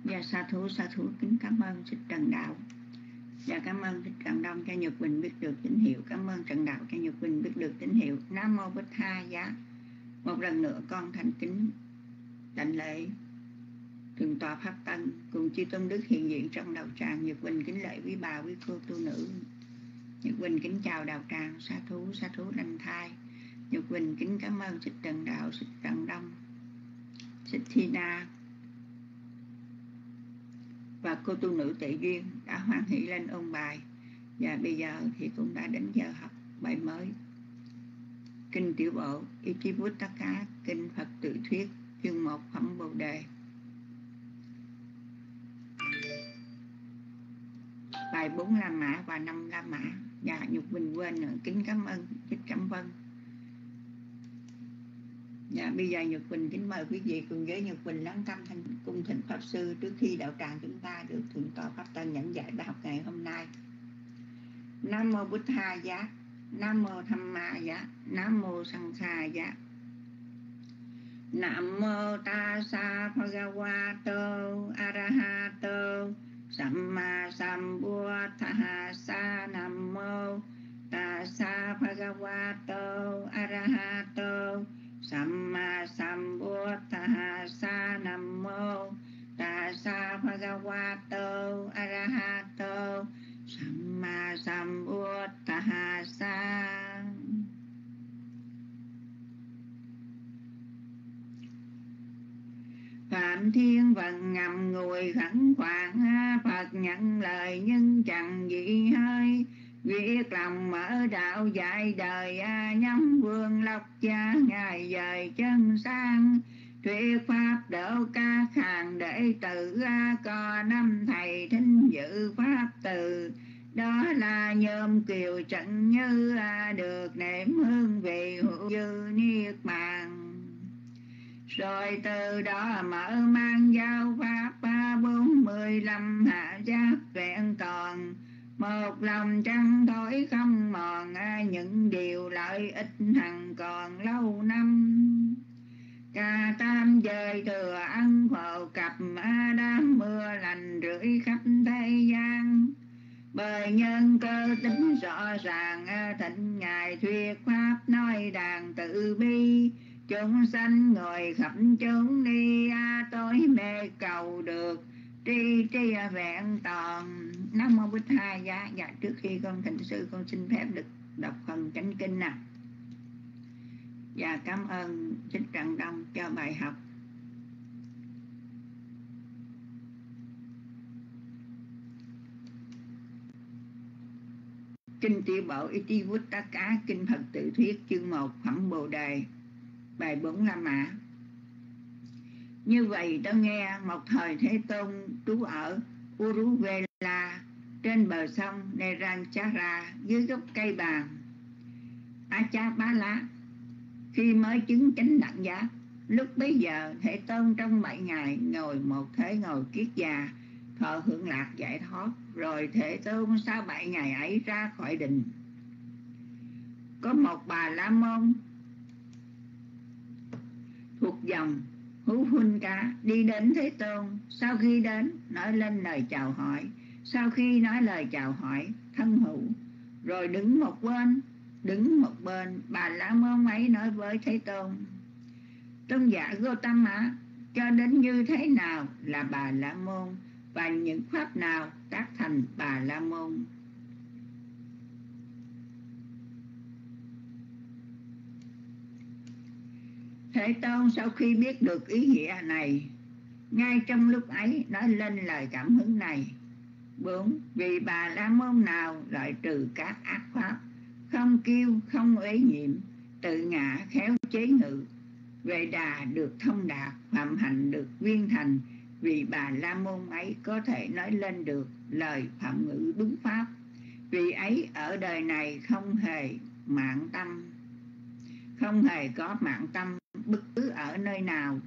Dạ sa thú kính cảm ơn Thích Trần Đạo. Dạ cảm ơn Thích Trần Đông cho Nhật Quỳnh biết được tín hiệu. Cảm ơn Trần Đạo cho Nhật Quỳnh biết được tín hiệu. Nam mô Bích Tha Giá. Một lần nữa con thành kính đảnh lễ Thượng tọa Pháp Tân cùng chư tôn đức hiện diện trong đạo tràng. Nhật Quỳnh kính lễ quý bà quý cô tu nữ. Nhật Quỳnh kính chào đạo tràng. Sa thú đảnh thai. Nhật Quỳnh kính cảm ơn Thích Trần Đạo, Thích Trần Đông, Thích Thi Na và cô tu nữ Tệ Duyên đã hoan hỷ lên ôn bài. Và bây giờ thì cũng đã đến giờ học bài mới. Kinh Tiểu Bộ Itivuttaka, Kinh Phật Tự Thuyết, chương 1 Phẩm Bồ Đề. Bài 4 La Mã và 5 La Mã. Dạ Nhục Bình quên nữa, kính cảm ơn Thích Cẩm Vân. Dạ bây giờ Nhật Quỳnh kính mời quý vị cùng với Nhật Quỳnh lắng tâm thanh cung thỉnh Pháp Sư trước khi đạo tràng chúng ta được Thượng tọa Pháp Tân giảng dạy bài học ngày hôm nay. Nam mô Bụt Tha Giá, Nam mô Tham Ma Giá, Nam mô Sang Kha Giá. Nam mô Tassa Bhagavato Arahato Samma Sambuddhassa. Nam mô Tassa Bhagavato Arahato Samma Sambuddhassa. Nam mô Tassa Bhagavato Arahato Samma Sambuddhassa. Phạm Thiên Vận ngầm ngùi khẩn khoản, Phật nhận lời nhưng chẳng gì hơi. Viết lòng mở đạo dạy đời, nhắm vương lộc cha ngài dời chân sang. Thuyết pháp độ ca hàng đệ tử, có năm thầy thính dự pháp từ. Đó là nhôm kiều trận như, được nếm hương vị hữu dư niết bàn. Rồi từ đó mở mang giáo pháp 45 hạ giác vẹn toàn. Một lòng trăng thối không mòn, những điều lợi ích hằng còn lâu năm. Ca tam giới thừa ăn phổ cập, đám mưa lành rưỡi khắp thế gian. Bởi nhân cơ tính rõ ràng, thịnh ngài thuyết pháp nói đàn tự bi. Chúng sanh ngồi khắp chốn đi, tối mê cầu được tri vẹn toàn. Nam mô Bụt Tha Giá. Dạ trước khi con thỉnh sư con xin phép được đọc phần chánh kinh nào. Dạ cảm ơn Thích Trần Đông cho bài học. Kinh Tiểu Bộ Itivuttaka, Kinh Phật Tự Thuyết, chương 1 Phẩm Bồ Đề, bài 4 La Mã. Như vậy tôi nghe một thời Thế Tôn trú ở Uruvela trên bờ sông Neranchara dưới gốc cây bàn Achapala. Khi mới chứng chánh đẳng giác, lúc bấy giờ Thế Tôn trong 7 ngày ngồi một thế ngồi kiết già, thọ hưởng lạc giải thoát. Rồi Thế Tôn sau 7 ngày ấy ra khỏi đình. Có một bà la môn thuộc dòng Huhunka đi đến Thế Tôn. Sau khi đến nói lên lời chào hỏi. Sau khi nói lời chào hỏi thân hữu, rồi đứng một bên, bà la môn ấy nói với Thế Tôn: Tôn giả Gotama, cho đến như thế nào là bà la môn, và những pháp nào tác thành bà la môn? Thế Tôn sau khi biết được ý nghĩa này, ngay trong lúc ấy nói lên lời cảm hứng này: 4. Vì bà la môn nào loại trừ các ác pháp, không kiêu, không uế nhiệm, tự ngã khéo chế ngự, về đà được thông đạt, phạm hạnh được viên thành, vì bà la môn ấy có thể nói lên được lời phạm ngữ đúng pháp. Vì ấy ở đời này không hề có mạng tâm bất cứ ở nơi nào.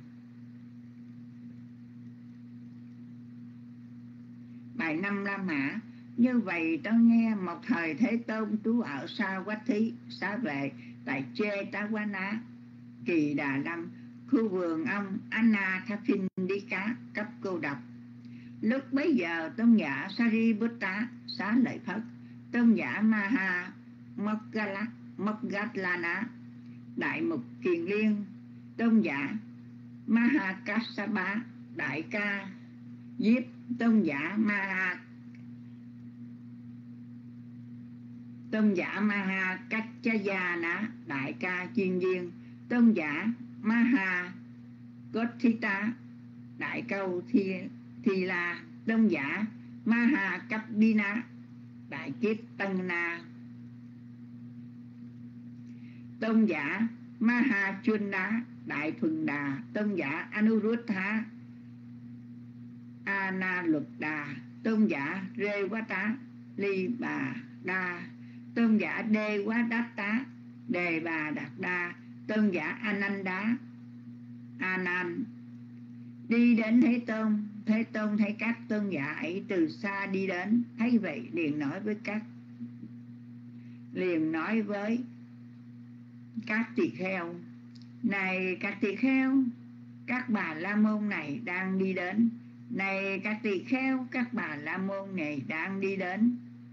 Bài 5 La Mã. Như vậy tôi nghe một thời Thế Tôn trú ở Savatthi Xá Vệ tại Chetavana Kỳ Đà Lâm, khu vườn ông Anathapindika cấp cô độc. Lúc bấy giờ tôn giả Sariputta xá lợi Phất, tôn giả Maha Moggallana, đại mục Kiền Liên, tôn giả Mahakassapa, đại ca Diếp, tôn giả Mahakachayana, đại ca Chuyên Viên, tôn giả Mahagothita, đại câu Thi La, tôn giả Mahakappina, đại kiếp Tân Na, tôn giả Mahachunda, đại Thuần Đà, tôn giả Anuruddha Analuddha, tôn giả Rewata Ly Bà Đa, tôn giả Đê Quá Đát Tá Đề Bà Đạt Đa, tôn giả Anand đi đến Thế Tôn. Thế Tôn thấy các tôn giả ấy từ xa đi đến, thấy vậy liền nói với các tỳ kheo: này các tỳ kheo, các bà la môn này đang đi đến. Này các tỳ kheo, các bà la môn này đang đi đến.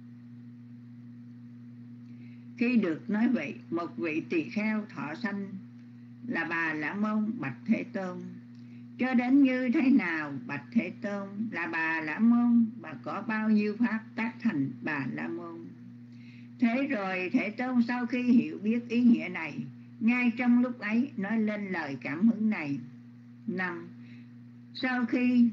Khi được nói vậy, một vị tỳ kheo thọ sanh là Bà La Môn bạch Thế Tôn: cho đến như thế nào bạch Thế Tôn? Là Bà La Môn, bà có bao nhiêu pháp tác thành Bà La Môn? Thế rồi Thế Tôn sau khi hiểu biết ý nghĩa này, ngay trong lúc ấy nói lên lời cảm hứng này: 5. Sau khi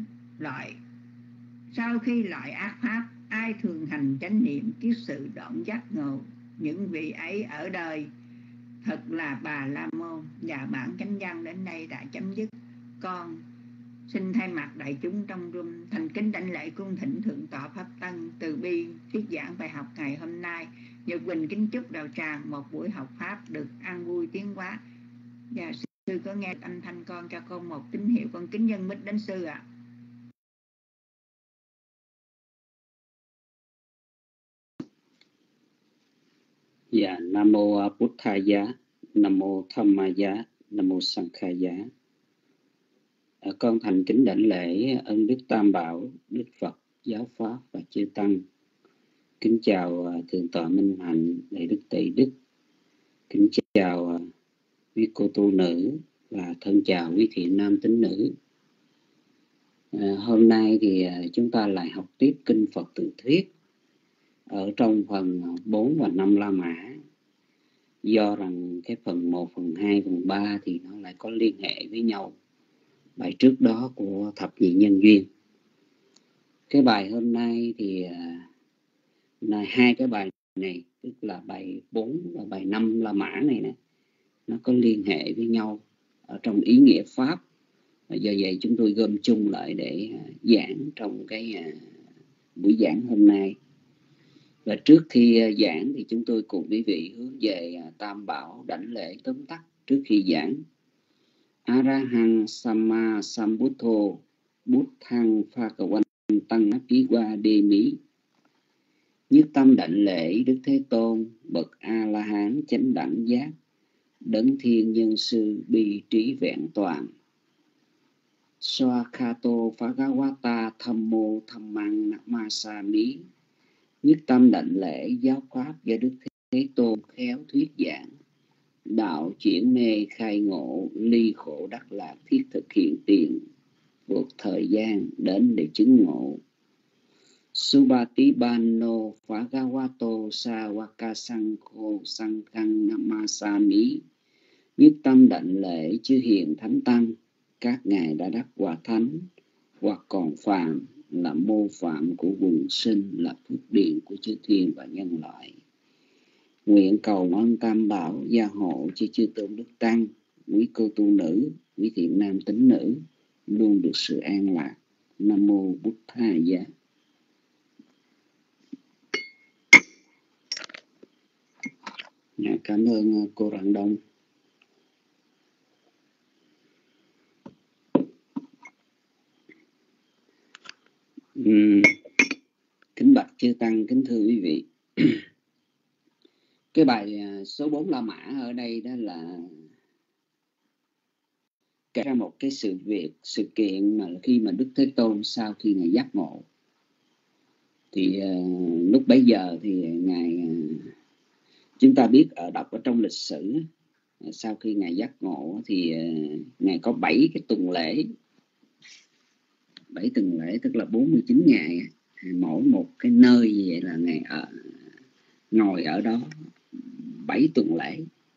loại ác pháp, ai thường hành chánh niệm kiết sự đoạn giác ngộ, những vị ấy ở đời thật là Bà La Môn. Và bản chánh văn đến đây đã chấm dứt. Con xin thay mặt đại chúng trong room thành kính đảnh lễ cung thỉnh thượng tọa Pháp Tân từ bi thuyết giảng bài học ngày hôm nay. Nhật Quỳnh kính chúc đạo tràng một buổi học pháp được an vui tiến hóa. Và sư có nghe âm thanh con, cho con một tín hiệu. Con kính dân mít đến sư ạ. Dạ, Nam mô Buddhaya, Nam mô Dhammaya, Nam mô Sankhaya. Con thành kính đảnh lễ ân đức Tam Bảo, Đức Phật, Giáo Pháp và chư Tăng. Kính chào Thượng tọa Minh Hạnh, Đại Đức Tây Đức. Kính chào quý cô tu nữ và thân chào quý thiện nam tín nữ. Hôm nay thì chúng ta lại học tiếp kinh Phật Tự Thuyết ở trong phần 4 và 5 La Mã. Do rằng cái phần 1, phần 2, phần 3 thì nó lại có liên hệ với nhau. Bài trước đó của thập nhị nhân duyên. Cái bài hôm nay thì hai cái bài này, tức là bài 4 và bài 5 La Mã này nè, nó có liên hệ với nhau ở trong ý nghĩa Pháp. Và do vậy chúng tôi gom chung lại để giảng trong cái buổi giảng hôm nay. Và trước khi giảng thì chúng tôi cùng quý vị hướng về Tam Bảo đảnh lễ tóm tắt trước khi giảng. Arahang Samma Sambuddho Buddhang Phakawantang Apiwa Demi. Nhất tâm đảnh lễ Đức Thế Tôn, bậc A-la-hán chánh đẳng giác, đấng thiên nhân sư bi trí vẹn toàn. Swakato Phagawata Thammo Thammang Namasami. Nhất tâm đảnh lễ giáo pháp do Đức Thế Tôn khéo thuyết giảng, đạo chuyển mê khai ngộ, ly khổ đắc lạc thiết thực hiện tiền, vượt thời gian đến để chứng ngộ. Subhatibano Phagawato Sawaka Sankho Sankhang Namasami. Nhất tâm đảnh lễ chư hiền thánh tăng, các ngài đã đắc quả thánh hoặc còn phàm, là mô phạm của quần sinh, là phước điền của chư thiên và nhân loại. Nguyện cầu ơn Tam Bảo gia hộ cho chư tôn đức tăng, quý cô tu nữ, quý thiện nam tín nữ luôn được sự an lạc. Nam mô Buddhaya. Cảm ơn cô Rạng Đông. Kính bạch chư tăng, kính thưa quý vị. Cái bài số 4 La Mã ở đây đó là kể ra một cái sự kiện mà khi mà Đức Thế Tôn sau khi ngài giác ngộ thì lúc bấy giờ thì ngài, chúng ta biết đọc ở trong lịch sử, sau khi ngài giác ngộ thì ngài có 7 cái tuần lễ, 7 tuần lễ tức là 49 ngày, mỗi một cái nơi như vậy là ngài ngồi ở đó 7 tuần lễ,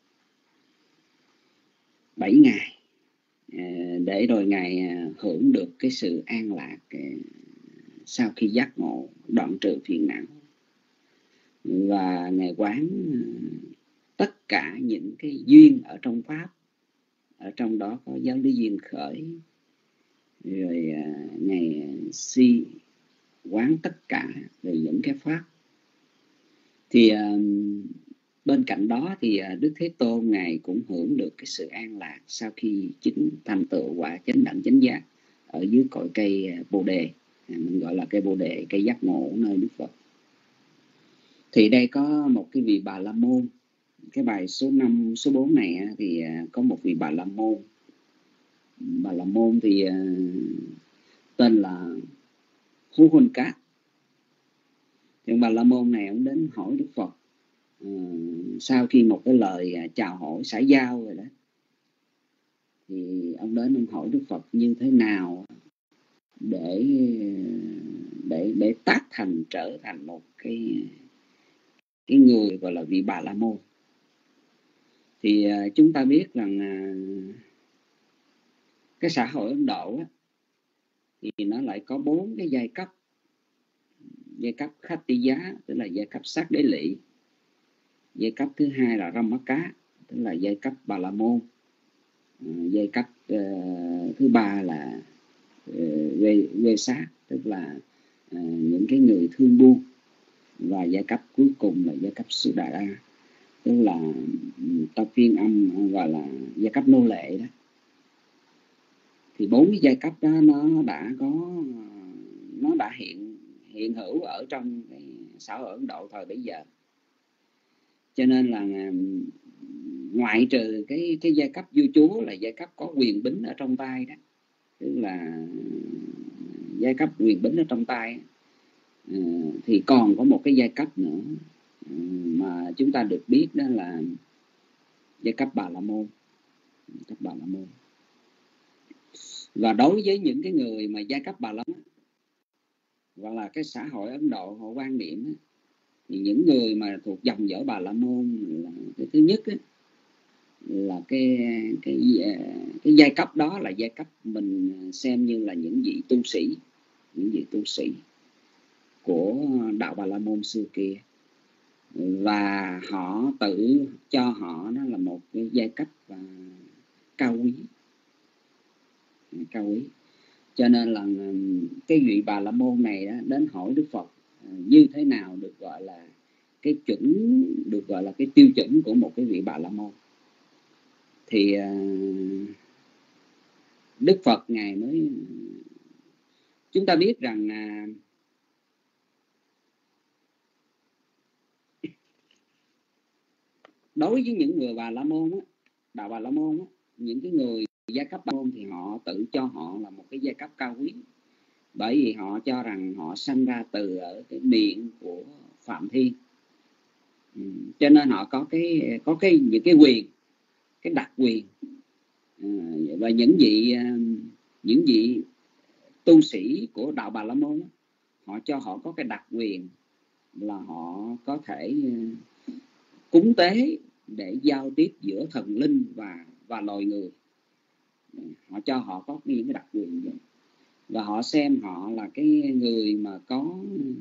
7 ngày, để rồi ngài hưởng được cái sự an lạc sau khi giác ngộ, đoạn trừ phiền não. Và ngài quán tất cả những cái duyên ở trong pháp, ở trong đó có giáo lý duyên khởi, rồi ngài quán tất cả về những cái pháp. Thì bên cạnh đó thì Đức Thế Tôn ngài cũng hưởng được cái sự an lạc sau khi chứng thành tựu quả chánh đẳng chánh giác ở dưới cội cây Bồ đề, mình gọi là cây Bồ đề, cây giác ngộ nơi Đức Phật. Thì đây có một cái vị Bà La Môn, cái bài số 5, số 4 này thì có một vị Bà La Môn. Bà La Môn thì tên là Hú Huân Cát. Thì Bà La Môn này ông đến hỏi Đức Phật sau khi một cái lời chào hỏi xã giao rồi đó, thì ông đến ông hỏi Đức Phật như thế nào để tác thành trở thành một cái người gọi là vị Bà La Môn. Thì chúng ta biết rằng cái xã hội Ấn Độ thì nó lại có 4 cái giai cấp. Giai cấp Khattiya tức là giai cấp sát đế lỵ, giai cấp thứ hai là Ramaka tức là giai cấp Bà La Môn, giai cấp thứ ba là Vê Sát tức là những cái người thương buôn, và giai cấp cuối cùng là giai cấp Sudara tức là ta phiên âm gọi là giai cấp nô lệ đó. Thì 4 cái giai cấp đó nó đã hiện hữu ở trong cái xã hội Ấn Độ thời bấy giờ. Cho nên là ngoại trừ cái giai cấp vua chúa là giai cấp có quyền bính ở trong tay đó, tức là giai cấp quyền bính ở trong tay, thì còn có một cái giai cấp nữa mà chúng ta được biết, đó là giai cấp Bà La Môn. Cấp Bà La Môn. Và đối với những cái người mà giai cấp Bà La Môn hoặc là cái xã hội Ấn Độ họ quan niệm thì những người mà thuộc dòng dõi Bà La Môn là cái thứ nhất là cái giai cấp đó là giai cấp mình xem như là những vị tu sĩ của đạo Bà La Môn xưa kia, và họ tự cho họ đó là một cái giai cấp cao quý. Cho nên là cái vị Bà La Môn này đó, đến hỏi Đức Phật như thế nào được gọi là cái tiêu chuẩn của một cái vị Bà La Môn. Thì Đức Phật ngài mới, chúng ta biết rằng đối với những người Bà La Môn đạo Bà La Môn những cái người giai cấp Bà La Môn thì họ tự cho họ là một cái giai cấp cao quý, bởi vì họ cho rằng họ sanh ra từ ở cái miệng của Phạm Thiên. Cho nên họ có những cái quyền, cái đặc quyền, và những vị tu sĩ của đạo Bà La Môn họ cho họ có cái đặc quyền là họ có thể cúng tế để giao tiếp giữa thần linh và loài người. Họ cho họ có những cái đặc quyền vậy, và họ xem họ là cái người mà có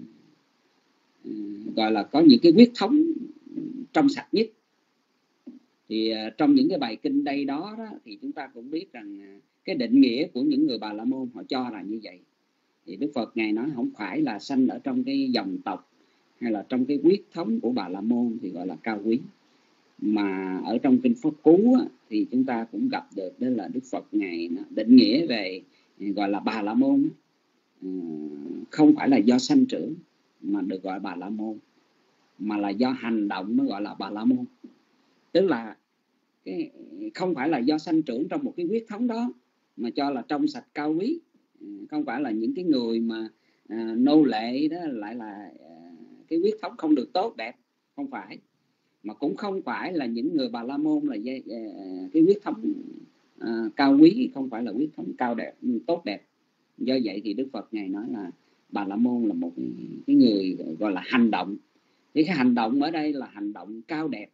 gọi là có những cái huyết thống trong sạch nhất. Thì trong những cái bài kinh đây đó thì chúng ta cũng biết rằng cái định nghĩa của những người Bà La Môn họ cho là như vậy. Thì Đức Phật ngài nói không phải là sanh ở trong cái dòng tộc hay là trong cái huyết thống của Bà La Môn thì gọi là cao quý, mà ở trong kinh Pháp Cú thì chúng ta cũng gặp được, đó là Đức Phật ngài định nghĩa về gọi là Bà La Môn không phải là do sanh trưởng mà được gọi Bà La Môn, mà là do hành động nó gọi là Bà La Môn. Tức là không phải là do sanh trưởng trong một cái huyết thống đó mà cho là trong sạch cao quý, không phải là những cái người mà nô lệ đó lại là cái huyết thống không được tốt đẹp, không phải, mà cũng không phải là những người Bà La Môn là cái huyết thống cao quý, không phải là huyết thống cao đẹp tốt đẹp. Do vậy thì Đức Phật ngài nói là Bà La Môn là một cái người gọi là hành động. Thì cái hành động ở đây là hành động cao đẹp,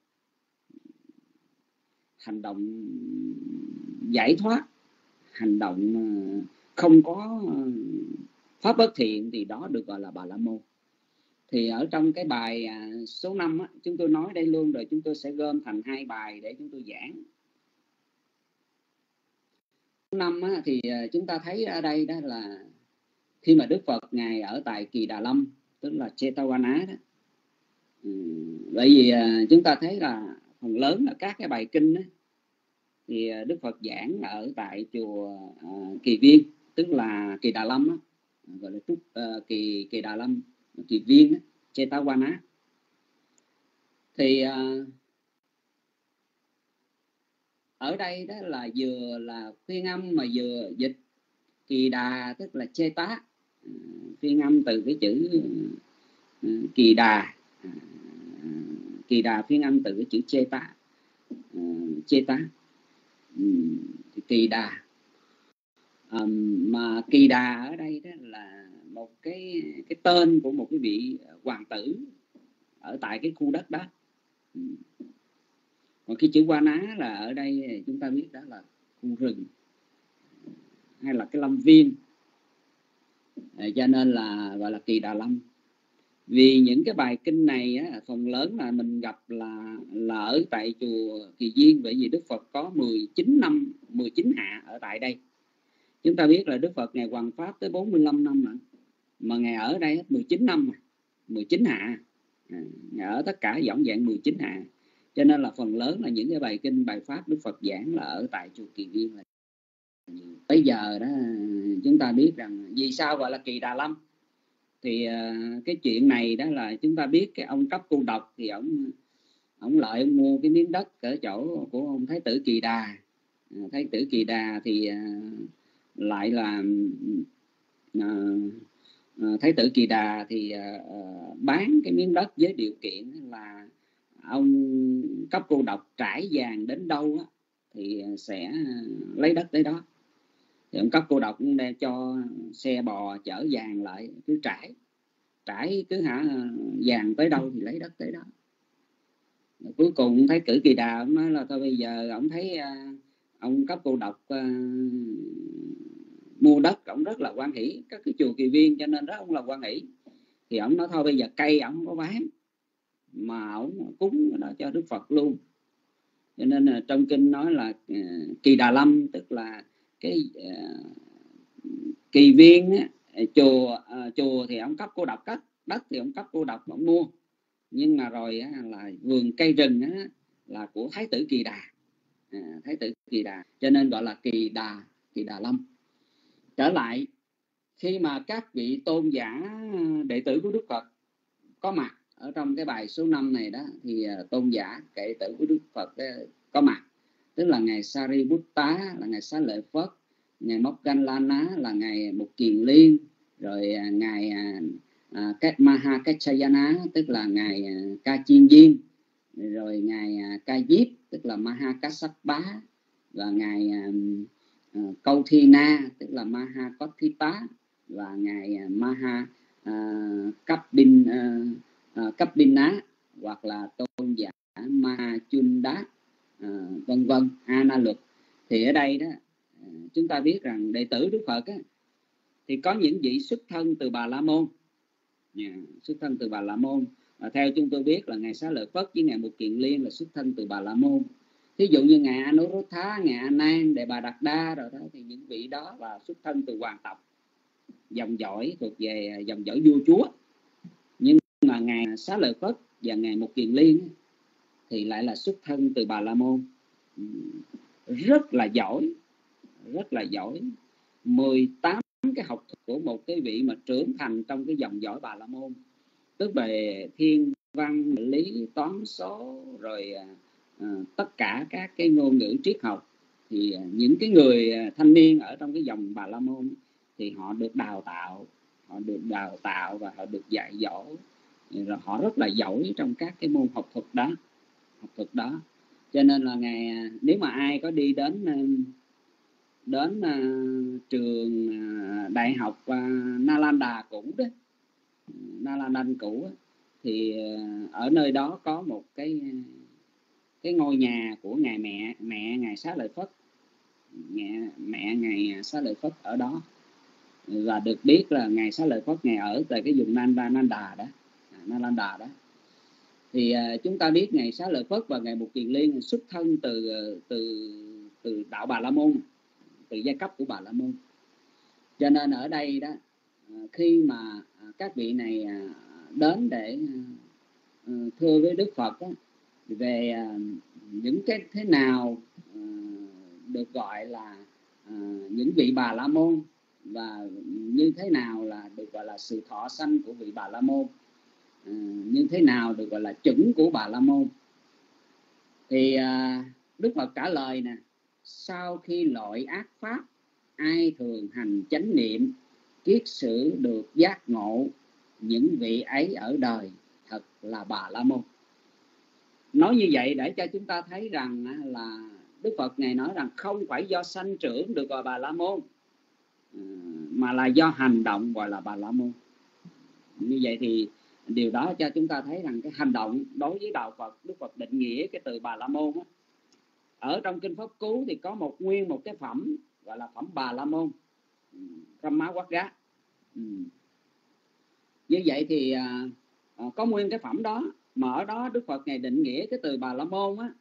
hành động giải thoát, hành động không có pháp bất thiện, thì đó được gọi là Bà La Môn. Thì ở trong cái bài số 5 á, chúng tôi nói đây luôn rồi, chúng tôi sẽ gom thành 2 bài để chúng tôi giảng. Số 5 á, thì chúng ta thấy ở đây đó là khi mà Đức Phật ngài ở tại Kỳ Đà Lâm, tức là Jetavana đó. Bởi vì chúng ta thấy là phần lớn là các cái bài kinh đó, thì Đức Phật giảng ở tại chùa Kỳ Viên, tức là Kỳ Đà Lâm đó, gọi là Kỳ Đà Lâm, Kỳ Viên đó, Jetavana. Thì ở đây đó là vừa là phiên âm mà vừa dịch Kỳ Đà, tức là Cheta, phiên âm từ cái chữ Kỳ Đà. Kỳ Đà phiên âm từ cái chữ Cheta, Cheta, Kỳ Đà. Mà Kỳ Đà ở đây đó là một cái tên của một cái vị hoàng tử ở tại cái khu đất đó. Còn cái chữ Qua Ná là ở đây chúng ta biết đó là khu rừng hay là cái lâm viên, cho nên là gọi là Kỳ Đà Lâm. Vì những cái bài kinh này á, phần lớn là mình gặp là ở tại chùa Kỳ Viên, bởi vì Đức Phật có 19 hạ ở tại đây. Chúng ta biết là Đức Phật ngài hoằng pháp tới 45 năm nữa, mà ngài ở đây 19 năm, 19 hạ, ngài ở tất cả dõng dạn 19 hạ. Cho nên là phần lớn là những cái bài kinh, bài pháp Đức Phật giảng là ở tại chùa Kỳ Viên là nhiều. Bây giờ đó chúng ta biết rằng vì sao gọi là Kỳ Đà Lâm. Thì cái chuyện này đó là chúng ta biết cái ông Cấp Cô Độc thì ông lợi ông mua cái miếng đất ở chỗ của ông Thái tử Kỳ Đà. Thái tử Kỳ Đà thì lại là Thái tử Kỳ Đà thì bán cái miếng đất với điều kiện là ông Cấp Cô Độc trải vàng đến đâu á, thì sẽ lấy đất tới đó. Thì ông Cấp Cô Độc cũng để cho xe bò chở vàng lại, cứ trải cứ vàng tới đâu thì lấy đất tới đó. Cuối cùng Thái tử Kỳ Đà ông nói là thôi bây giờ ông thấy ông Cấp Cô Độc mua đất, ông rất là hoan hỷ, các cái chùa Kỳ Viên cho nên rất ông là hoan hỷ. Thì ông nói thôi bây giờ cây ông không có bán mà ông cúng đó cho Đức Phật luôn. Cho nên là trong kinh nói là Kỳ Đà Lâm, tức là cái Kỳ Viên á, chùa thì ông Cấp Cô Độc cất, đất thì ông Cấp Cô Độc ông mua, nhưng mà rồi á, là vườn cây rừng á, là của Thái tử Kỳ Đà, Thái tử Kỳ Đà, cho nên gọi là Kỳ Đà Lâm. Trở lại, khi mà các vị tôn giả đệ tử của Đức Phật có mặt ở trong cái bài số 5 này đó, thì tôn giả đệ tử của Đức Phật có mặt, tức là ngài Sariputta là ngài Xá Lợi Phất, ngài Moggallana là ngài Mục Kiền Liên, rồi ngài Mahakachayana tức là ngài Ca Chiên Viên, rồi ngài Ca Diếp tức là Mahakassapa, và ngài Câu Thi Na tức là Mahakotthita, và ngài Kapdina hoặc là tôn giả Mahachunda, vân vân, Ana Luật. Thì ở đây đó chúng ta biết rằng đệ tử Đức Phật á, thì có những vị xuất thân từ Bà La Môn, xuất thân từ Bà La Môn. Theo chúng tôi biết là ngài Xá Lợi Phất với ngài Mục Kiền Liên là xuất thân từ Bà La Môn. Ví dụ như ngài Anuruddha, ngài A Nan, Đề Bà Đạt Đa rồi đó, thì những vị đó là xuất thân từ hoàng tộc, dòng dõi thuộc về dòng dõi vua chúa. Nhưng mà ngài Xá Lợi Phất và ngài Mục Kiền Liên thì lại là xuất thân từ Bà La Môn, rất là giỏi, rất là giỏi. 18 cái học thuật của một cái vị mà trưởng thành trong cái dòng dõi Bà La Môn, tức về thiên văn, lý, toán, số, rồi tất cả các cái ngôn ngữ triết học thì những cái người thanh niên ở trong cái dòng Bà La Môn thì họ được đào tạo và họ được dạy dỗ, rồi họ rất là giỏi trong các cái môn học thuật đó. Cho nên là nếu mà ai có đi đến trường đại học Nalanda cũ đó, Nalanda cũ đó, thì ở nơi đó có một cái ngôi nhà của mẹ ngài Xá Lợi Phất, mẹ ngài Xá Lợi Phất ở đó. Và được biết là ngài Xá Lợi Phất ngài ở tại cái vùng Nalanda đó. Thì chúng ta biết ngài Xá Lợi Phất và ngài Mục Kiền Liên xuất thân từ đạo Bà La Môn, từ giai cấp của Bà La Môn. Cho nên ở đây đó, khi mà các vị này đến để thưa với Đức Phật đó, về những cái thế nào được gọi là những vị Bà La Môn, và như thế nào là được gọi là sự thọ sanh của vị Bà La Môn, như thế nào được gọi là chuẩn của Bà La Môn, thì Đức Phật trả lời nè: sau khi loại ác pháp, ai thường hành chánh niệm, kiết sử được giác ngộ, những vị ấy ở đời thật là Bà La Môn. Nói như vậy để cho chúng ta thấy rằng là Đức Phật ngài nói rằng không phải do sanh trưởng được gọi Bà La Môn, mà là do hành động gọi là Bà La Môn. Như vậy thì điều đó cho chúng ta thấy rằng cái hành động đối với đạo Phật, Đức Phật định nghĩa cái từ Bà La Môn đó. Ở trong kinh Pháp Cú thì có một cái phẩm gọi là phẩm Bà La Môn, Brahma Quát Gá. Như vậy thì có nguyên cái phẩm đó, mà ở đó Đức Phật ngài định nghĩa cái từ Bà La Môn á,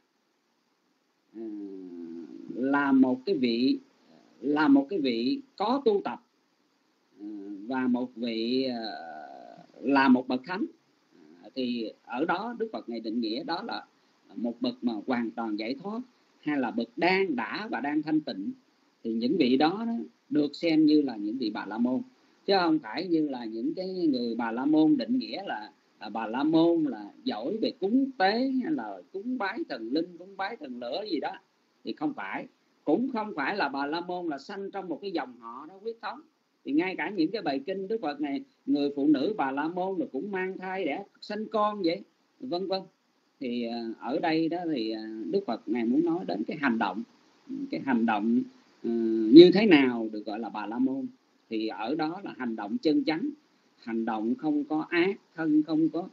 là một cái vị có tu tập, và một vị là một bậc thánh. Thì ở đó Đức Phật ngài định nghĩa đó là một bậc mà hoàn toàn giải thoát, hay là bậc đang đã và đang thanh tịnh. Thì những vị đó được xem như là những vị Bà La Môn, chứ không phải như là những cái người Bà La Môn định nghĩa là Bà La Môn là giỏi về cúng tế, hay là cúng bái thần linh, cúng bái thần lửa gì đó. Thì không phải, cũng không phải là Bà La Môn là sanh trong một cái dòng họ đó huyết thống. Thì ngay cả những cái bài kinh Đức Phật này, người phụ nữ Bà La Môn rồi cũng mang thai đẻ sanh con vậy, vân vân. Thì ở đây đó thì Đức Phật ngài muốn nói đến cái hành động như thế nào được gọi là Bà La Môn. Thì ở đó là hành động chân chánh, hành động không có ác, thân không có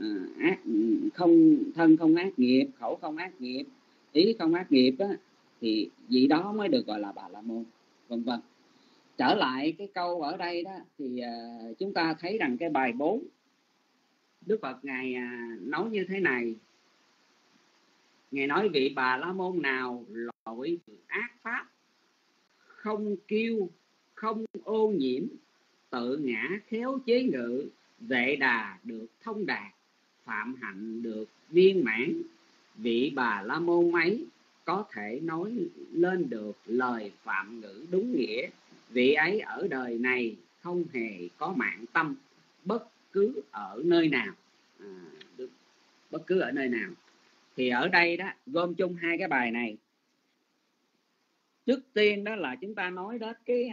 thân không ác nghiệp, khẩu không ác nghiệp, ý không ác nghiệp đó, thì vị đó mới được gọi là Bà La Môn, vân vân. Trở lại cái câu ở đây đó, thì chúng ta thấy rằng cái bài 4 Đức Phật ngài nói như thế này. Ngài nói vị Bà La Môn nào loại ác pháp, không kiêu, không ô nhiễm, tự ngã khéo chế ngự, vệ đà được thông đạt, phạm hạnh được viên mãn, vị Bà La Môn ấy có thể nói lên được lời phạm ngữ đúng nghĩa. Vị ấy ở đời này không hề có mạng tâm, bất cứ ở nơi nào. Bất cứ ở nơi nào. Thì ở đây đó gom chung hai cái bài này. Trước tiên đó là chúng ta nói đến cái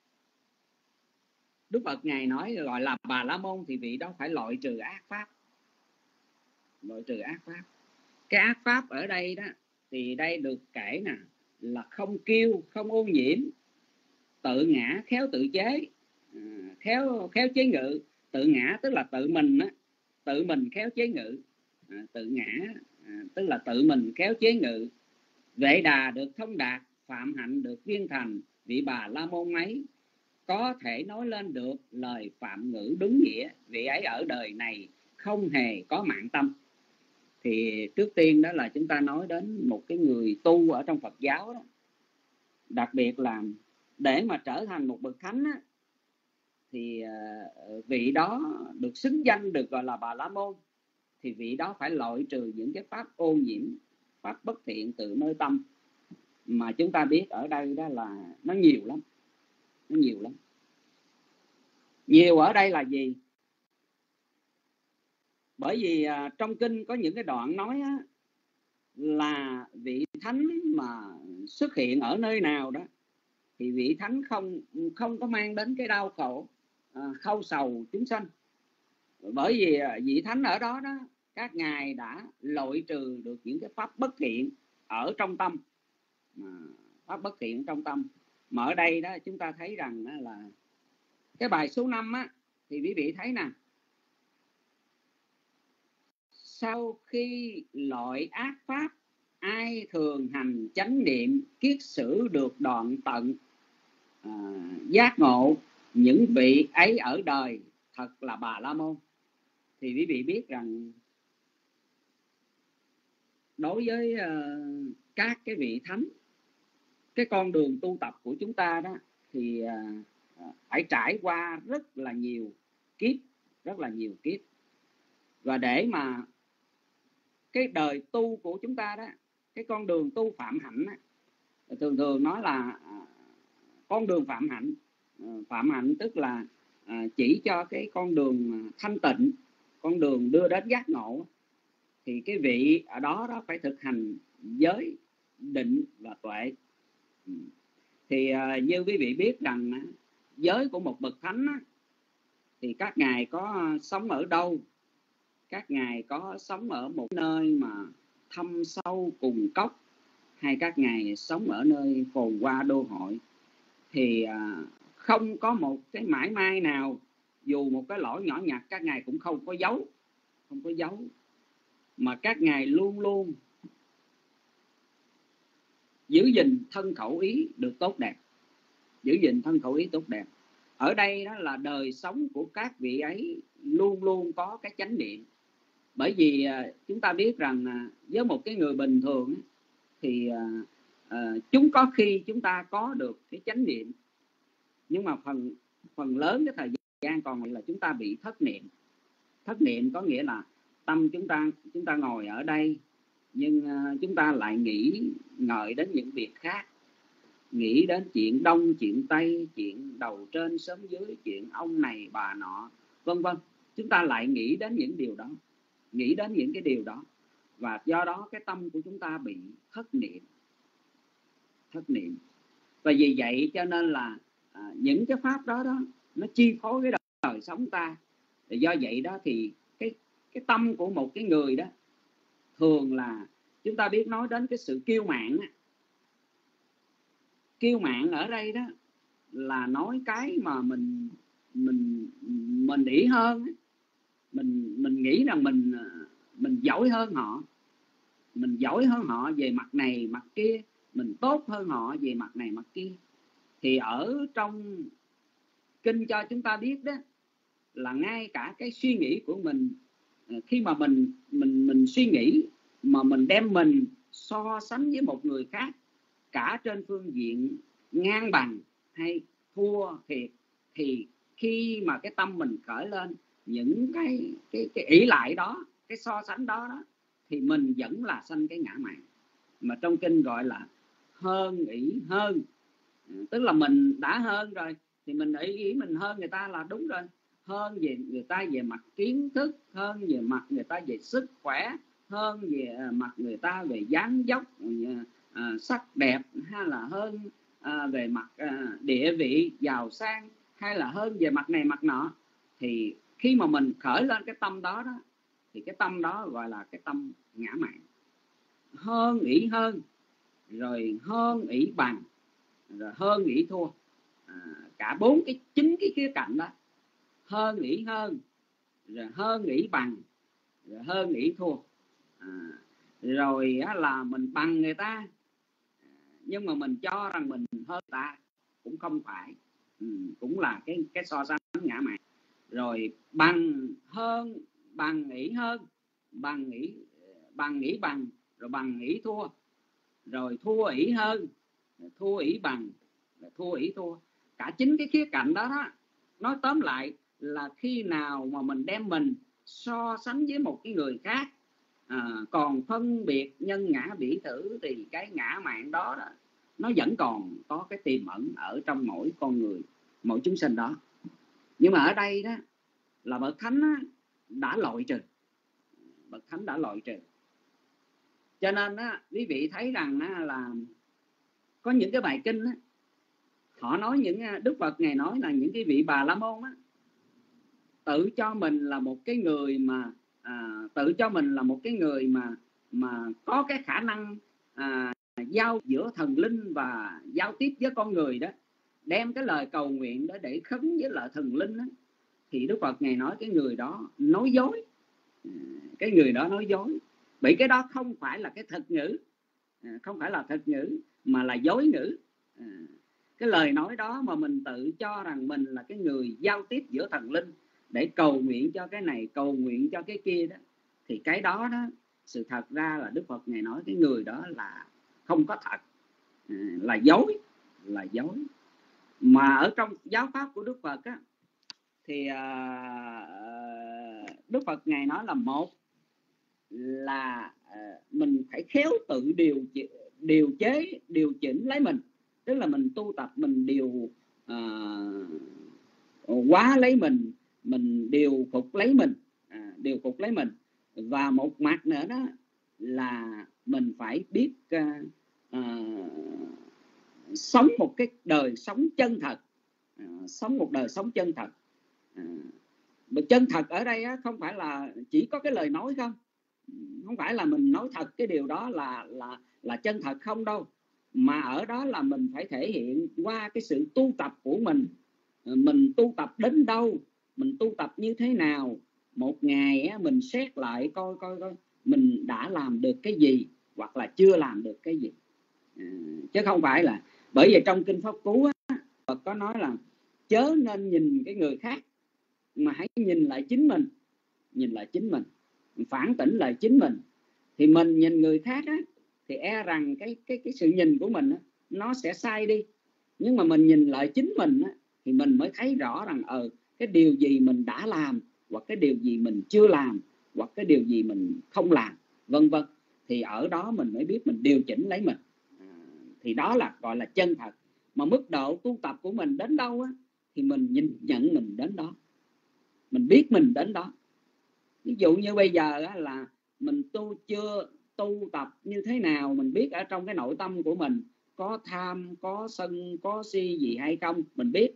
Đức Phật ngài nói gọi là Bà La Môn, thì vị đó phải loại trừ ác pháp. Loại trừ ác pháp. Cái ác pháp ở đây đó thì đây được kể nè là không kiêu, không ô nhiễm, tự ngã khéo tự chế, khéo chế ngự. Tự ngã tức là tự mình á, tự mình khéo chế ngự. Tự ngã tức là tự mình khéo chế ngự. Vệ đà được thông đạt, phạm hạnh được viên thành, vị Bà La Môn ấy có thể nói lên được lời phạm ngữ đúng nghĩa. Vị ấy ở đời này không hề có mạng tâm. Thì trước tiên đó là chúng ta nói đến một cái người tu ở trong Phật giáo đó. Đặc biệt là để mà trở thành một bậc thánh á, thì vị đó được xứng danh được gọi là Bà La Môn, thì vị đó phải loại trừ những cái pháp ô nhiễm, pháp bất thiện từ nơi tâm. Mà chúng ta biết ở đây đó là nó nhiều lắm. Nó nhiều lắm. Nhiều ở đây là gì? Bởi vì trong kinh có những cái đoạn nói á, là vị thánh mà xuất hiện ở nơi nào đó thì vị thánh không có mang đến cái đau khổ, khâu sầu chúng sanh. Bởi vì vị thánh ở đó đó, các ngài đã loại trừ được những cái pháp bất thiện ở trong tâm, pháp bất thiện trong tâm. Mà ở đây đó chúng ta thấy rằng là cái bài số 5 á, thì quý vị thấy nè, sau khi loại ác pháp, ai thường hành chánh niệm, kiết sử được đoạn tận, giác ngộ, những vị ấy ở đời thật là Bà La Môn. Thì quý vị biết rằng đối với các cái vị thánh, cái con đường tu tập của chúng ta đó thì phải trải qua rất là nhiều kiếp, rất là nhiều kiếp. Và để mà cái đời tu của chúng ta đó, cái con đường tu phạm hạnh đó, thường thường nói là con đường phạm hạnh. Phạm hạnh tức là chỉ cho cái con đường thanh tịnh, con đường đưa đến giác ngộ. Thì cái vị ở đó đó phải thực hành giới, định và tuệ. Thì như quý vị biết rằng giới của một bậc thánh á, thì các ngài có sống ở đâu? Các ngài có sống ở một nơi mà thâm sâu cùng cốc, hay các ngài sống ở nơi phồn hoa đô hội? Thì không có một cái mãi may nào, dù một cái lỗi nhỏ nhặt các ngài cũng không có giấu, không có giấu, mà các ngài luôn luôn giữ gìn thân khẩu ý được tốt đẹp, giữ gìn thân khẩu ý tốt đẹp. Ở đây đó là đời sống của các vị ấy luôn luôn có cái chánh niệm. Bởi vì chúng ta biết rằng với một cái người bình thường thì chúng có khi chúng ta có được cái chánh niệm, nhưng mà phần lớn cái thời gian còn lại là chúng ta bị thất niệm. Thất niệm có nghĩa là tâm chúng ta ngồi ở đây, nhưng chúng ta lại nghĩ ngợi đến những việc khác, nghĩ đến chuyện đông chuyện tây, chuyện đầu trên xóm dưới, chuyện ông này bà nọ, vân vân. Chúng ta lại nghĩ đến những điều đó, nghĩ đến những cái điều đó, và do đó cái tâm của chúng ta bị thất niệm. Thất niệm. Và vì vậy cho nên là những cái pháp đó đó nó chi phối cái đời sống ta. Thì do vậy đó thì cái tâm của một cái người đó thường là chúng ta biết nói đến cái sự kiêu mạn. Kiêu mạn ở đây đó là nói cái mà mình nghĩ hơn, mình nghĩ rằng mình giỏi hơn họ, mình giỏi hơn họ về mặt này mặt kia, mình tốt hơn họ về mặt này mặt kia. Thì ở trong kinh cho chúng ta biết đó là ngay cả cái suy nghĩ của mình, khi mà mình suy nghĩ mà mình đem mình so sánh với một người khác, cả trên phương diện ngang bằng hay thua thiệt, thì khi mà cái tâm mình khởi lên những cái ỷ lại đó, cái so sánh đó đó, thì mình vẫn là sanh cái ngã mạn, mà trong kinh gọi là hơn ỷ hơn. Tức là mình đã hơn rồi thì mình ý mình hơn người ta là đúng rồi. Hơn về người ta về mặt kiến thức, hơn về mặt người ta về sức khỏe, hơn về mặt người ta về dáng dốc, sắc đẹp, hay là hơn về mặt địa vị giàu sang, hay là hơn về mặt này mặt nọ. Thì khi mà mình khởi lên cái tâm đó đó, thì cái tâm đó gọi là cái tâm ngã mạn. Hơn ỷ hơn, rồi hơn ỷ bằng, rồi hơn ỷ thua. Cả chín cái khía cạnh đó, hơn ỷ hơn, rồi hơn ỷ bằng, rồi hơn ỷ thua. Rồi là mình bằng người ta, nhưng mà mình cho rằng mình hơn ta, cũng không phải. Cũng là cái so sánh ngã mạn. Rồi bằng hơn, bằng ỷ hơn, bằng ỷ bằng, rồi bằng ỷ thua, rồi thua ỷ hơn, thua ỷ bằng, rồi thua ỷ thua. Cả chín cái khía cạnh đó đó, nói tóm lại là khi nào mà mình đem mình so sánh với một cái người khác, còn phân biệt nhân ngã bỉ thử, thì cái ngã mạn đó, đó nó vẫn còn có cái tiềm ẩn ở trong mỗi con người, mỗi chúng sinh đó. Nhưng mà ở đây đó là bậc thánh đã loại trừ, bậc thánh đã loại trừ. Cho nên á, quý vị thấy rằng á, là có những cái bài kinh á, họ nói những Đức Phật Ngài nói là những cái vị Bà La Môn á, tự cho mình là một cái người mà tự cho mình là một cái người mà có cái khả năng giao giữa thần linh và giao tiếp với con người đó, đem cái lời cầu nguyện đó để khấn với lại thần linh đó, thì Đức Phật Ngài nói cái người đó nói dối. Cái người đó nói dối, bởi cái đó không phải là cái thực ngữ, không phải là thực ngữ mà là dối ngữ. Cái lời nói đó mà mình tự cho rằng mình là cái người giao tiếp giữa thần linh để cầu nguyện cho cái này, cầu nguyện cho cái kia đó, thì cái đó đó, sự thật ra là Đức Phật Ngài nói cái người đó là không có thật, là dối, là dối. Mà ở trong giáo pháp của Đức Phật á, thì Đức Phật Ngài nói là một là mình phải khéo tự điều chỉnh lấy mình, tức là mình tu tập, mình điều hóa lấy mình điều phục lấy mình, điều phục lấy mình. Và một mặt nữa đó là mình phải biết sống một cái đời sống chân thật, sống một đời sống chân thật. Chân thật ở đây á, không phải là chỉ có cái lời nói không, không phải là mình nói thật cái điều đó là chân thật không đâu, mà ở đó là mình phải thể hiện qua cái sự tu tập của mình tu tập đến đâu, mình tu tập như thế nào. Một ngày á, mình xét lại coi mình đã làm được cái gì hoặc là chưa làm được cái gì, chứ không phải là, bởi vì trong kinh Pháp Cú á, Phật có nói là chớ nên nhìn cái người khác mà hãy nhìn lại chính mình, nhìn lại chính mình, phản tỉnh lại chính mình. Thì mình nhìn người khác á, thì e rằng cái sự nhìn của mình á, nó sẽ sai đi. Nhưng mà mình nhìn lại chính mình á, thì mình mới thấy rõ rằng cái điều gì mình đã làm, hoặc cái điều gì mình chưa làm, hoặc cái điều gì mình không làm, vân vân. Thì ở đó mình mới biết mình điều chỉnh lấy mình. Thì đó là gọi là chân thật. Mà mức độ tu tập của mình đến đâu á, thì mình nhìn nhận mình đến đó, mình biết mình đến đó. Ví dụ như bây giờ á, là mình chưa tu tập như thế nào, mình biết ở trong cái nội tâm của mình có tham, có sân, có si gì hay không, mình biết.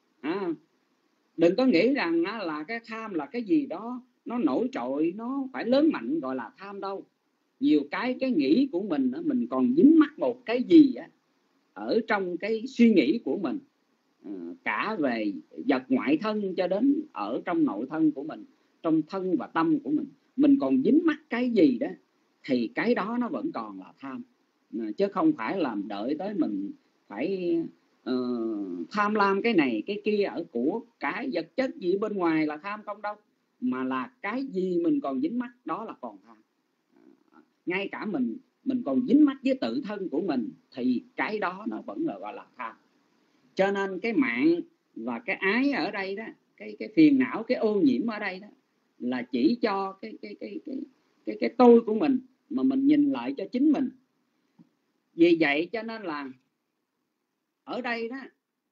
Đừng có nghĩ rằng là cái tham là cái gì đó nó nổi trội, nó phải lớn mạnh gọi là tham đâu. Nhiều cái nghĩ của mình còn dính mắc một cái gì á, ở trong cái suy nghĩ của mình, cả về vật ngoại thân cho đến ở trong nội thân của mình, trong thân và tâm của mình còn dính mắc cái gì đó, thì cái đó nó vẫn còn là tham, chứ không phải làm đợi tới mình phải tham lam cái này cái kia ở của cái vật chất gì bên ngoài là tham không đâu, mà là cái gì mình còn dính mắc đó là còn tham. Ngay cả mình còn dính mắc với tự thân của mình thì cái đó nó vẫn là gọi là tham. Cho nên cái mạng và cái ái ở đây đó, cái phiền não, cái ô nhiễm ở đây đó là chỉ cho cái tôi của mình, mà mình nhìn lại cho chính mình. Vì vậy cho nên là ở đây đó,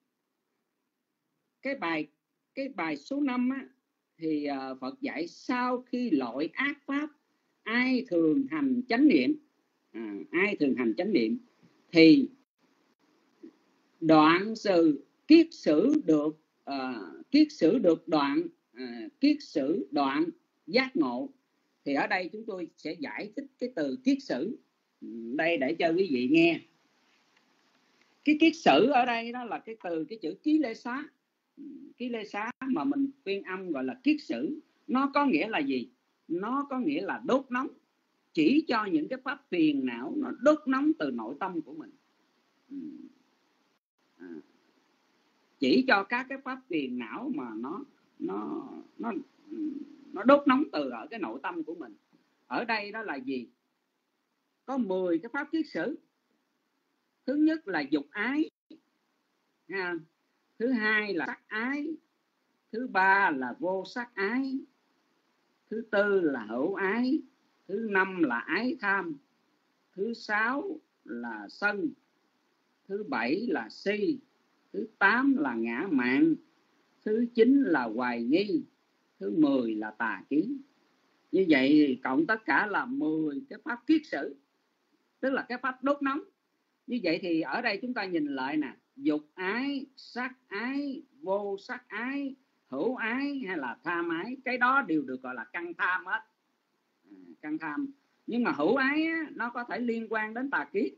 cái bài số 5 á, thì Phật dạy sau khi loại ác pháp ai thường hành chánh niệm, ai thường hành chánh niệm thì đoạn sự kiết sử đoạn giác ngộ. Thì ở đây chúng tôi sẽ giải thích cái từ kiết sử đây để cho quý vị nghe. Cái kiết sử ở đây đó là cái chữ ký lê xá. Ký lê xá mà mình phiên âm gọi là kiết sử, nó có nghĩa là gì? Nó có nghĩa là đốt nóng, chỉ cho những cái pháp phiền não nó đốt nóng từ nội tâm của mình, chỉ cho các cái pháp phiền não mà nó đốt nóng từ ở cái nội tâm của mình. Ở đây đó là gì? Có 10 cái pháp kiết sử. Thứ nhất là dục ái, thứ hai là sắc ái, thứ ba là vô sắc ái, thứ tư là hữu ái, thứ năm là ái tham, thứ sáu là sân, thứ bảy là si, thứ 8 là ngã mạn, thứ 9 là hoài nghi, thứ 10 là tà kiến. Như vậy thì cộng tất cả là 10 cái pháp kiết sử. tức là cái pháp đốt nóng. Như vậy thì ở đây chúng ta nhìn lại nè, dục ái, sắc ái, vô sắc ái, hữu ái hay là tham ái, cái đó đều được gọi là căn tham hết. Căn tham. Nhưng mà hữu ái á, nó có thể liên quan đến tà kiến.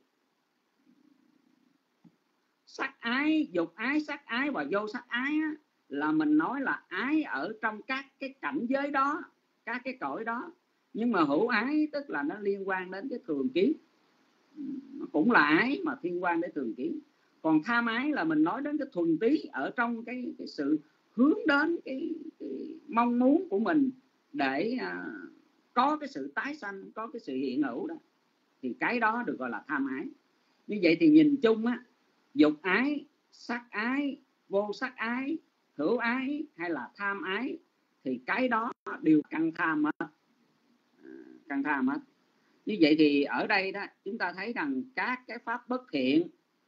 Sắc ái, dục ái, sắc ái và vô sắc ái á, là mình nói là ái ở trong các cái cảnh giới đó, các cái cõi đó. Nhưng mà hữu ái tức là nó liên quan đến cái thường kiến, nó cũng là ái mà liên quan đến thường kiến. Còn tham ái là mình nói đến cái thuần túy ở trong cái sự hướng đến cái mong muốn của mình để có cái sự tái sanh, có cái sự hiện hữu đó, thì cái đó được gọi là tham ái. Như vậy thì nhìn chung á, dục ái, sắc ái, vô sắc ái, hữu ái hay là tham ái thì cái đó đều căn tham hết. Căn tham hết. Như vậy thì ở đây đó chúng ta thấy rằng các cái pháp bất thiện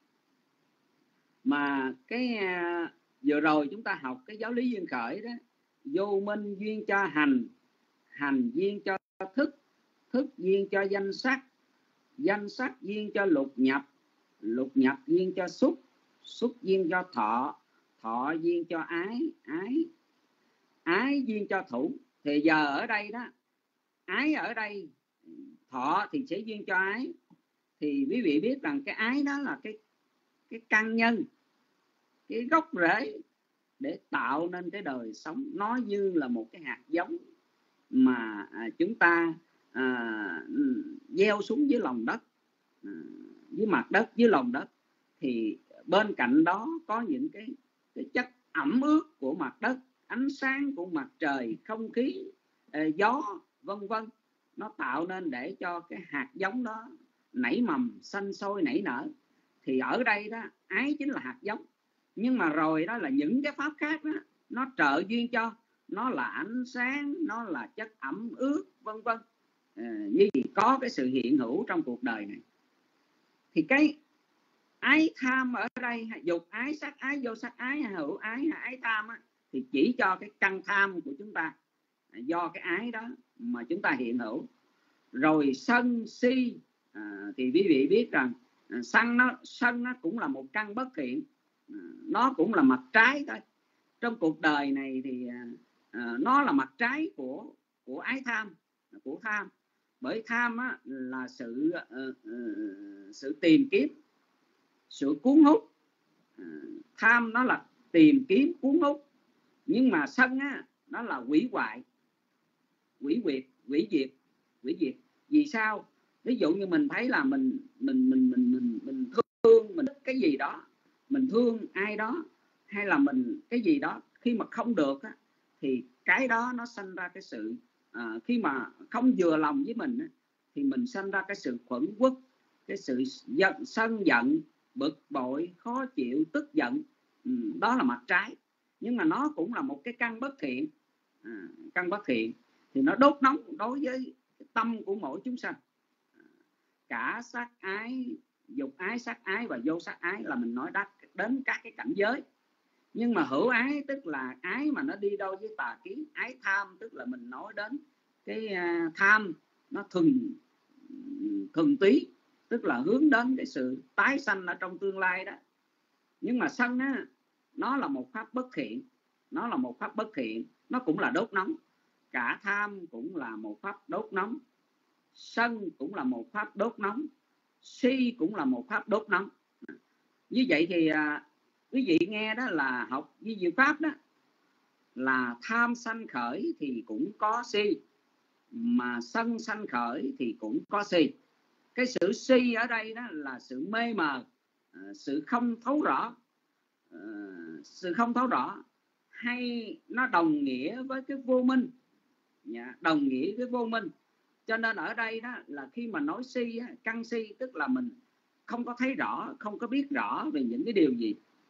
mà cái vừa rồi chúng ta học cái giáo lý duyên khởi đó, vô minh duyên cho hành, hành duyên cho thức, thức duyên cho danh sắc, danh sắc duyên cho lục nhập, lục nhập duyên cho xúc, xúc duyên cho thọ, thọ duyên cho ái, ái, ái duyên cho thủ. Thì giờ ở đây đó, ái ở đây, thọ thì sẽ duyên cho ái. Thì quý vị biết rằng cái ái đó là cái căn nhân, cái gốc rễ để tạo nên cái đời sống. Nó như là một cái hạt giống mà chúng ta gieo xuống dưới lòng đất, dưới mặt đất, dưới lòng đất. Thì bên cạnh đó có những cái chất ẩm ướt của mặt đất, ánh sáng của mặt trời, không khí, gió, vân vân. Nó tạo nên để cho cái hạt giống đó nảy mầm, xanh sôi, nảy nở. Thì ở đây đó, ái chính là hạt giống. Nhưng mà rồi đó là những cái pháp khác đó, nó trợ duyên cho, nó là ánh sáng, nó là chất ẩm ướt, vân vân, như có cái sự hiện hữu trong cuộc đời này. Thì cái ái tham ở đây, dục ái, sắc ái, vô sắc ái, hữu ái, ái tham á, thì chỉ cho cái căn tham của chúng ta, do cái ái đó mà chúng ta hiện hữu. Rồi sân si, thì quý vị biết rằng sân nó cũng là một căn bất thiện, nó cũng là mặt trái thôi. Trong cuộc đời này thì nó là mặt trái của ái tham, của tham. Bởi tham á, là sự tìm kiếm, sự cuốn hút. Tham nó là tìm kiếm, cuốn hút. Nhưng mà sân á, nó là hủy hoại, hủy diệt. Vì sao? Ví dụ như mình thấy là mình thương, mình thích cái gì đó, mình thương ai đó, hay là mình cái gì đó, khi mà không được á, thì cái đó nó sanh ra cái sự khi mà không vừa lòng với mình á, thì mình sanh ra cái sự khuẩn uất, cái sự sân giận, bực bội, khó chịu, tức giận. Đó là mặt trái. Nhưng mà nó cũng là một cái căn bất thiện. Căn bất thiện thì nó đốt nóng đối với tâm của mỗi chúng sanh. Cả sắc ái, dục ái, sắc ái và vô sắc ái là mình nói đến các cái cảnh giới. Nhưng mà hữu ái tức là ái mà nó đi đôi với tà kiến. Ái tham tức là mình nói đến cái tham nó thuần túy, tức là hướng đến cái sự tái sanh ở trong tương lai đó. Nhưng mà sân á, nó là một pháp bất thiện, nó là một pháp bất thiện, nó cũng là đốt nóng. Cả tham cũng là một pháp đốt nóng, sân cũng là một pháp đốt nóng, si cũng là một pháp đốt nóng. Như vậy thì quý vị nghe đó là học với diệu pháp đó, là tham sanh khởi thì cũng có si, mà sân sanh khởi thì cũng có si. Cái sự si ở đây đó là sự mê mờ, sự không thấu rõ, sự không thấu rõ, hay nó đồng nghĩa với cái vô minh, đồng nghĩa với vô minh. Cho nên ở đây đó là khi mà nói si, căn si tức là mình không có thấy rõ, không có biết rõ về những cái điều gì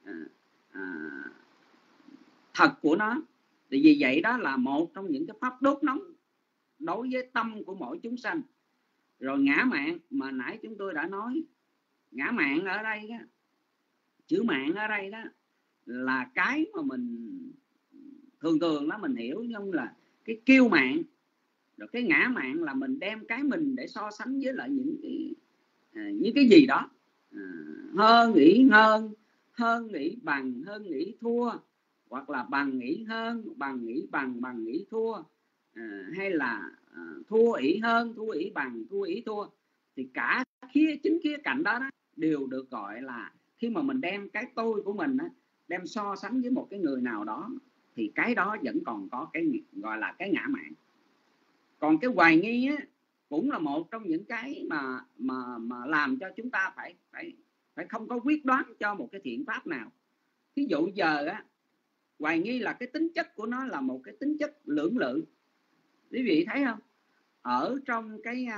thật của nó. Thì vì vậy đó là một trong những cái pháp đốt nóng đối với tâm của mỗi chúng sanh. Rồi ngã mạn mà nãy chúng tôi đã nói, ngã mạn ở đây đó, chữ mạn ở đây đó là cái mà mình thường đó mình hiểu như là cái kiêu mạn. Rồi cái ngã mạn là mình đem cái mình để so sánh với lại những những cái gì đó, hơn nghĩ hơn, hơn nghĩ bằng, hơn nghĩ thua, hoặc là bằng nghĩ hơn, bằng nghĩ bằng, bằng nghĩ thua, hay là thua ý hơn, thua ý bằng, thua ý thua, thì cả chính khía cạnh đó, đều được gọi là khi mà mình đem cái tôi của mình đem so sánh với một cái người nào đó, thì cái đó vẫn còn có cái gọi là cái ngã mạn. Còn cái hoài nghi cũng là một trong những cái mà làm cho chúng ta phải không có quyết đoán cho một cái thiện pháp nào. Ví dụ giờ hoài nghi là cái tính chất của nó là một cái tính chất lưỡng lự. Quý vị thấy không? Ở trong cái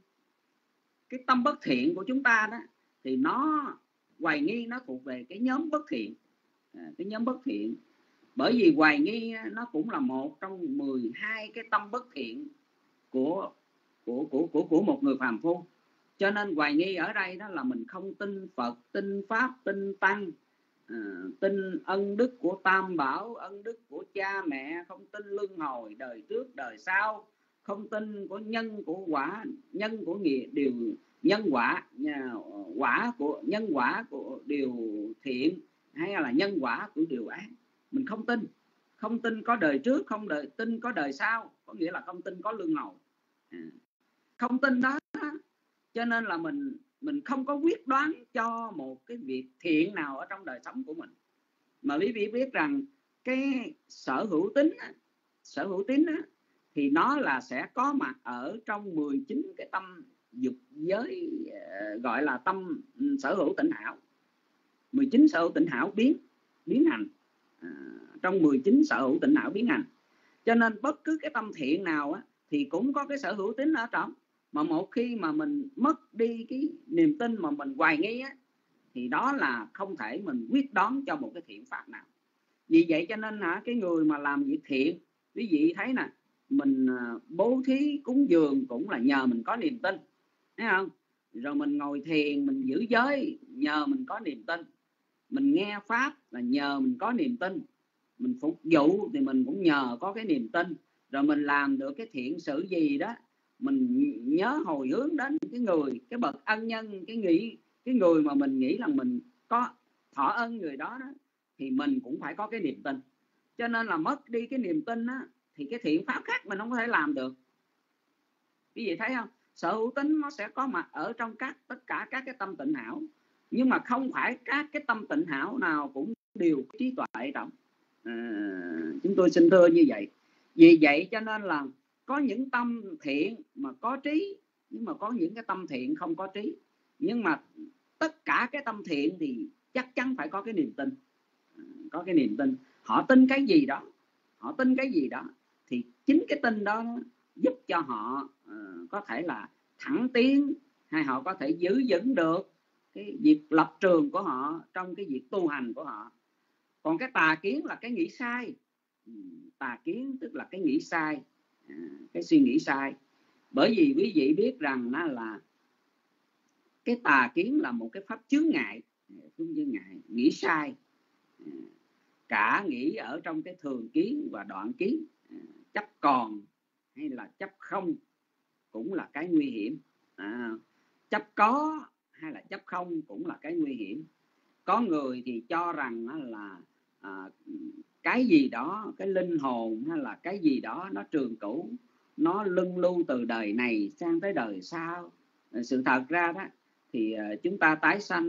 tâm bất thiện của chúng ta đó, thì nó hoài nghi nó thuộc về cái nhóm bất thiện, cái nhóm bất thiện. Bởi vì hoài nghi nó cũng là một trong 12 cái tâm bất thiện của một người phàm phu. Cho nên hoài nghi ở đây đó là mình không tin Phật, tin Pháp, tin Tăng, tin ân đức của Tam Bảo, ân đức của cha mẹ, không tin luân hồi đời trước đời sau, không tin của nhân của quả, nhân của nghiệp điều nhân quả, nhân quả của điều thiện, hay là nhân quả của điều ác. Mình không tin có đời trước, không tin có đời sau, có nghĩa là không tin có luân hồi. Không tin đó, cho nên là mình không có quyết đoán cho một cái việc thiện nào ở trong đời sống của mình. Mà quý vị biết rằng cái sở hữu tín thì nó là sẽ có mặt ở trong 19 cái tâm dục giới, gọi là tâm sở hữu tịnh hảo. 19 sở hữu tịnh hảo biến hành, trong 19 sở hữu tịnh hảo biến hành. Cho nên bất cứ cái tâm thiện nào thì cũng có cái sở hữu tín ở trong. Mà một khi mà mình mất đi cái niềm tin mà mình hoài nghi thì đó là không thể mình quyết đoán cho một cái thiện pháp nào. Vì vậy cho nên cái người mà làm việc thiện, quý vị thấy nè, mình bố thí cúng dường cũng là nhờ mình có niềm tin, thấy không? Rồi mình ngồi thiền, mình giữ giới nhờ mình có niềm tin, mình nghe pháp là nhờ mình có niềm tin, mình phục vụ thì mình cũng nhờ có cái niềm tin. Rồi mình làm được cái thiện sự gì đó, mình nhớ hồi hướng đến cái bậc ân nhân, cái người mà mình nghĩ là mình có thọ ân người đó, thì mình cũng phải có cái niềm tin. Cho nên là mất đi cái niềm tin thì cái thiện pháp khác mình không có thể làm được. Quý vị thấy không? Sở hữu tín nó sẽ có mặt ở trong tất cả các cái tâm tịnh hảo, nhưng mà không phải các cái tâm tịnh hảo nào cũng đều có trí tuệ trong. Chúng tôi xin thưa như vậy. Vì vậy cho nên là có những tâm thiện mà có trí, nhưng mà có những cái tâm thiện không có trí. Nhưng mà tất cả cái tâm thiện thì chắc chắn phải có cái niềm tin. Có cái niềm tin. Họ tin cái gì đó thì chính cái tin đó giúp cho họ có thể là thẳng tiến, hay họ có thể giữ vững được cái việc lập trường của họ trong cái việc tu hành của họ. Còn cái tà kiến là cái nghĩ sai. Tà kiến tức là cái nghĩ sai, cái suy nghĩ sai. Bởi vì quý vị biết rằng nó là cái tà kiến là một cái pháp chướng ngại, nghĩ sai. Cả nghĩ ở trong cái thường kiến và đoạn kiến, chấp còn hay là chấp không cũng là cái nguy hiểm. Chấp có hay là chấp không cũng là cái nguy hiểm. Có người thì cho rằng là cái gì đó, cái linh hồn hay là cái gì đó nó trường cửu, nó luân lưu từ đời này sang tới đời sau. Sự thật ra đó thì chúng ta tái sanh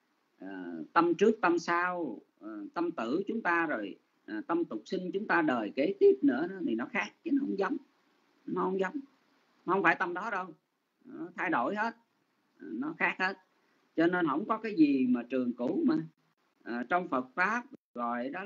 tâm trước tâm sau, tâm tử chúng ta rồi tâm tục sinh chúng ta đời kế tiếp nữa thì nó khác chứ nó không giống. Nó không phải tâm đó đâu, nó thay đổi hết, nó khác hết. Cho nên không có cái gì mà trường cửu mà. Trong Phật pháp gọi đó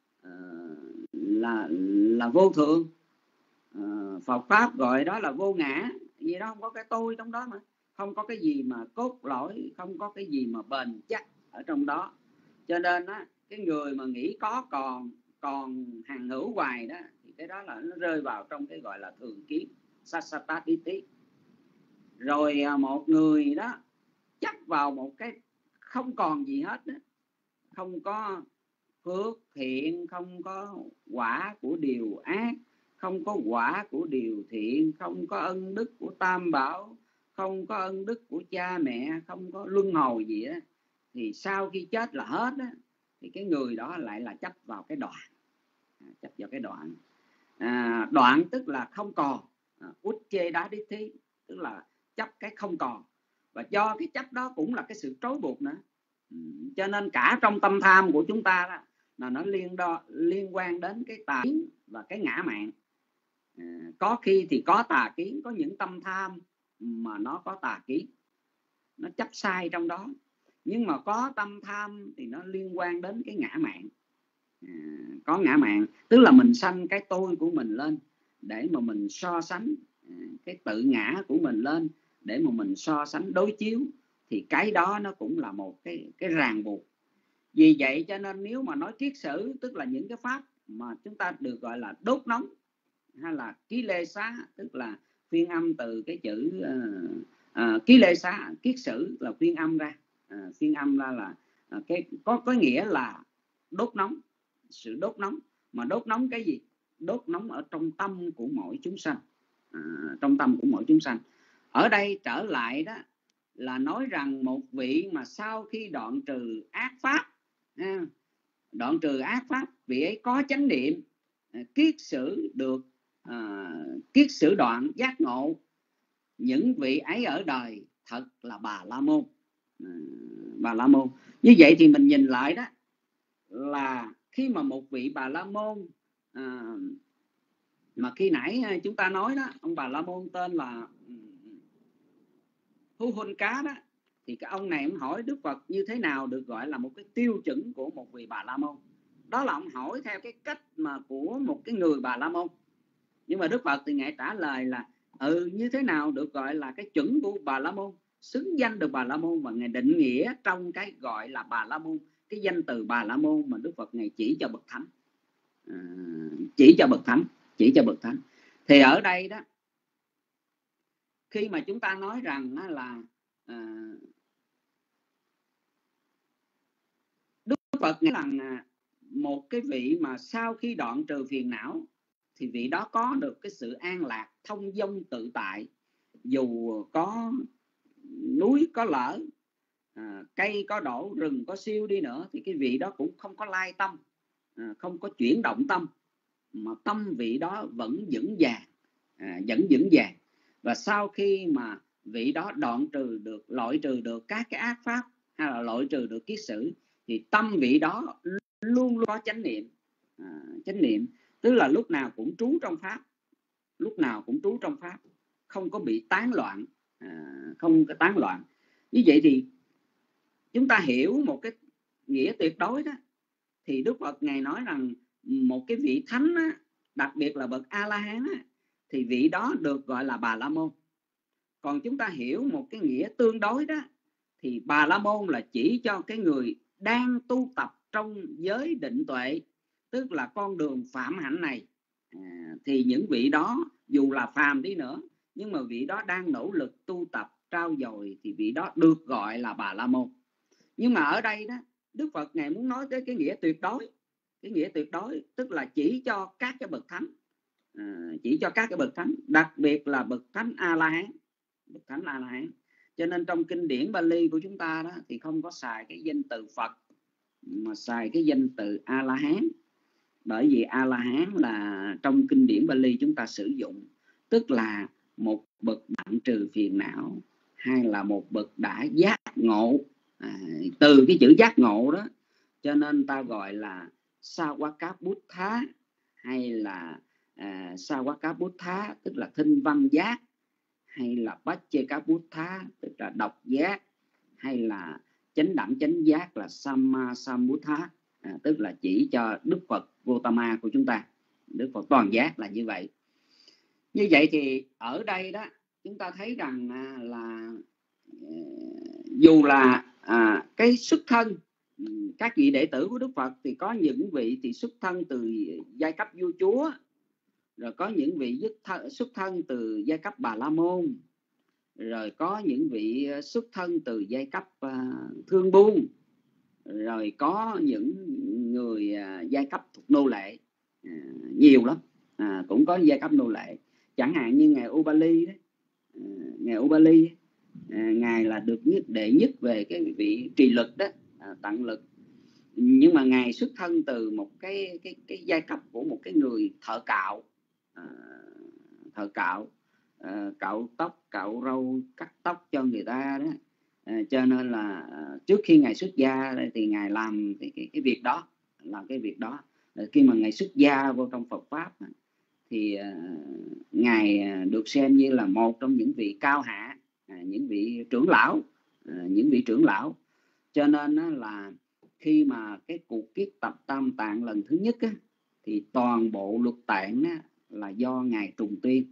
là vô thường. Phật pháp gọi đó là vô ngã. Vì đó không có cái tôi trong đó mà. Không có cái gì mà cốt lõi, không có cái gì mà bền chắc ở trong đó. Cho nên cái người mà nghĩ có còn hàng hữu hoài đó, thì cái đó là nó rơi vào trong cái gọi là thường kiến, sassataditi. Rồi một người đó chắc vào một cái không còn gì hết đó, không có phước thiện, không có quả của điều ác, không có quả của điều thiện, không có ân đức của Tam Bảo, không có ân đức của cha mẹ, không có luân hồi gì á, thì sau khi chết là hết á, thì cái người đó lại là chấp vào cái đoạn, chấp vào cái đoạn. Đoạn tức là không còn, út chê đá đít thí, tức là chấp cái không còn. Và do cái chấp đó cũng là cái sự trói buộc nữa. Cho nên cả trong tâm tham của chúng ta đó, là nó liên quan đến cái tà kiến và cái ngã mạn. Có khi thì có tà kiến, có những tâm tham mà nó có tà kiến, nó chấp sai trong đó. Nhưng mà có tâm tham thì nó liên quan đến cái ngã mạn. Có ngã mạn tức là mình sanh cái tôi của mình lên để mà mình so sánh, cái tự ngã của mình lên để mà mình so sánh đối chiếu, thì cái đó nó cũng là một cái ràng buộc. Vì vậy cho nên nếu mà nói kiết sử, tức là những cái pháp mà chúng ta được gọi là đốt nóng, hay là ký lê xá, tức là phiên âm từ cái chữ ký lê xá, kiết sử là phiên âm ra, phiên âm ra là cái có nghĩa là đốt nóng, sự đốt nóng. Mà đốt nóng cái gì? Đốt nóng ở trong tâm của mỗi chúng sanh, trong tâm của mỗi chúng sanh. Ở đây trở lại đó là nói rằng một vị mà sau khi đoạn trừ ác pháp, đoạn trừ ác pháp, vị ấy có chánh niệm, kiết sử được, kiết sử đoạn giác ngộ, những vị ấy ở đời thật là Bà La Môn. Bà La Môn. Như vậy thì mình nhìn lại đó là khi mà một vị Bà La Môn, mà khi nãy chúng ta nói đó, ông Bà La Môn tên là Hú Hôn Cá đó, thì cái ông này ông hỏi Đức Phật như thế nào được gọi là một cái tiêu chuẩn của một vị Bà La Môn. Đó là ông hỏi theo cái cách mà của một cái người Bà La Môn. Nhưng mà Đức Phật thì Ngài trả lời là như thế nào được gọi là cái chuẩn của Bà La Môn, xứng danh được Bà La Môn. Và Ngài định nghĩa trong cái gọi là Bà La Môn, cái danh từ Bà La Môn mà Đức Phật Ngài chỉ cho bậc thánh, chỉ cho bậc thánh, chỉ cho bậc thánh. Thì ở đây đó, khi mà chúng ta nói rằng là Đức Phật nghĩa rằng một cái vị mà sau khi đoạn trừ phiền não thì vị đó có được cái sự an lạc, thông dong tự tại. Dù có núi có lở, cây có đổ, rừng có siêu đi nữa, thì cái vị đó cũng không có lai tâm, không có chuyển động tâm, mà tâm vị đó vẫn vững vàng, vẫn vững vàng. Và sau khi mà vị đó đoạn trừ được, loại trừ được các cái ác pháp, hay là loại trừ được kiết sử, thì tâm vị đó luôn luôn có chánh niệm. Chánh niệm tức là lúc nào cũng trú trong pháp, lúc nào cũng trú trong pháp, không có bị tán loạn, không có tán loạn. Như vậy thì chúng ta hiểu một cái nghĩa tuyệt đối đó, thì Đức Phật Ngài nói rằng một cái vị thánh á, đặc biệt là bậc A-la-hán á, thì vị đó được gọi là Bà La Môn. Còn chúng ta hiểu một cái nghĩa tương đối đó, thì Bà La Môn là chỉ cho cái người đang tu tập trong giới định tuệ, tức là con đường phạm hạnh này, thì những vị đó dù là phàm đi nữa, nhưng mà vị đó đang nỗ lực tu tập trau dồi, thì vị đó được gọi là Bà La Môn. Nhưng mà ở đây đó, Đức Phật Ngài muốn nói tới cái nghĩa tuyệt đối. Cái nghĩa tuyệt đối tức là chỉ cho các cái bậc thánh, chỉ cho các cái bậc thánh, đặc biệt là bậc thánh A-la-hán, bậc thánh A-la-hán. Cho nên trong kinh điển Bali của chúng ta đó thì không có xài cái danh từ Phật, mà xài cái danh từ A-la-hán. Bởi vì A-la-hán là trong kinh điển Bali chúng ta sử dụng, tức là một bậc đoạn trừ phiền não, hay là một bậc đã giác ngộ. Từ cái chữ giác ngộ đó cho nên ta gọi là Sawaka-Buddha, hay là Sawaka-Buddha tức là thinh văn giác, hay là Pacceka-Buddha tức là độc giác, hay là chánh đẳng chánh giác là Samma-Sambuddha, tức là chỉ cho Đức Phật Gautama của chúng ta, Đức Phật toàn giác là như vậy. Như vậy thì ở đây đó chúng ta thấy rằng là dù là cái xuất thân các vị đệ tử của Đức Phật, thì có những vị thì xuất thân từ giai cấp vua chúa, rồi có những vị xuất thân từ giai cấp Bà La Môn, rồi có những vị xuất thân từ giai cấp thương buôn, rồi có những người giai cấp thuộc nô lệ, nhiều lắm, cũng có giai cấp nô lệ. Chẳng hạn như ngài Ubali đấy, ngài Ubali Ngài là được đệ nhất về cái vị trì lực đó, tặng lực. Nhưng mà Ngài xuất thân từ một cái giai cấp của một cái người thợ cạo, thợ cạo, cạo tóc, cạo râu, cắt tóc cho người ta đó. Cho nên là trước khi Ngài xuất gia thì Ngài làm cái việc đó, làm cái việc đó. Khi mà Ngài xuất gia vô trong Phật pháp thì Ngài được xem như là một trong những vị cao hạ, những vị trưởng lão, cho nên là khi mà cái cuộc kiết tập Tam Tạng lần thứ nhất thì toàn bộ luật tạng là do Ngài trùng tuyên,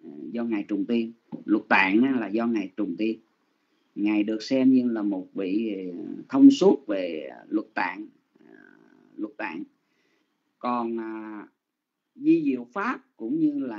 luật tạng là do Ngài trùng tuyên. Ngài được xem như là một vị thông suốt về luật tạng. Còn di diệu pháp cũng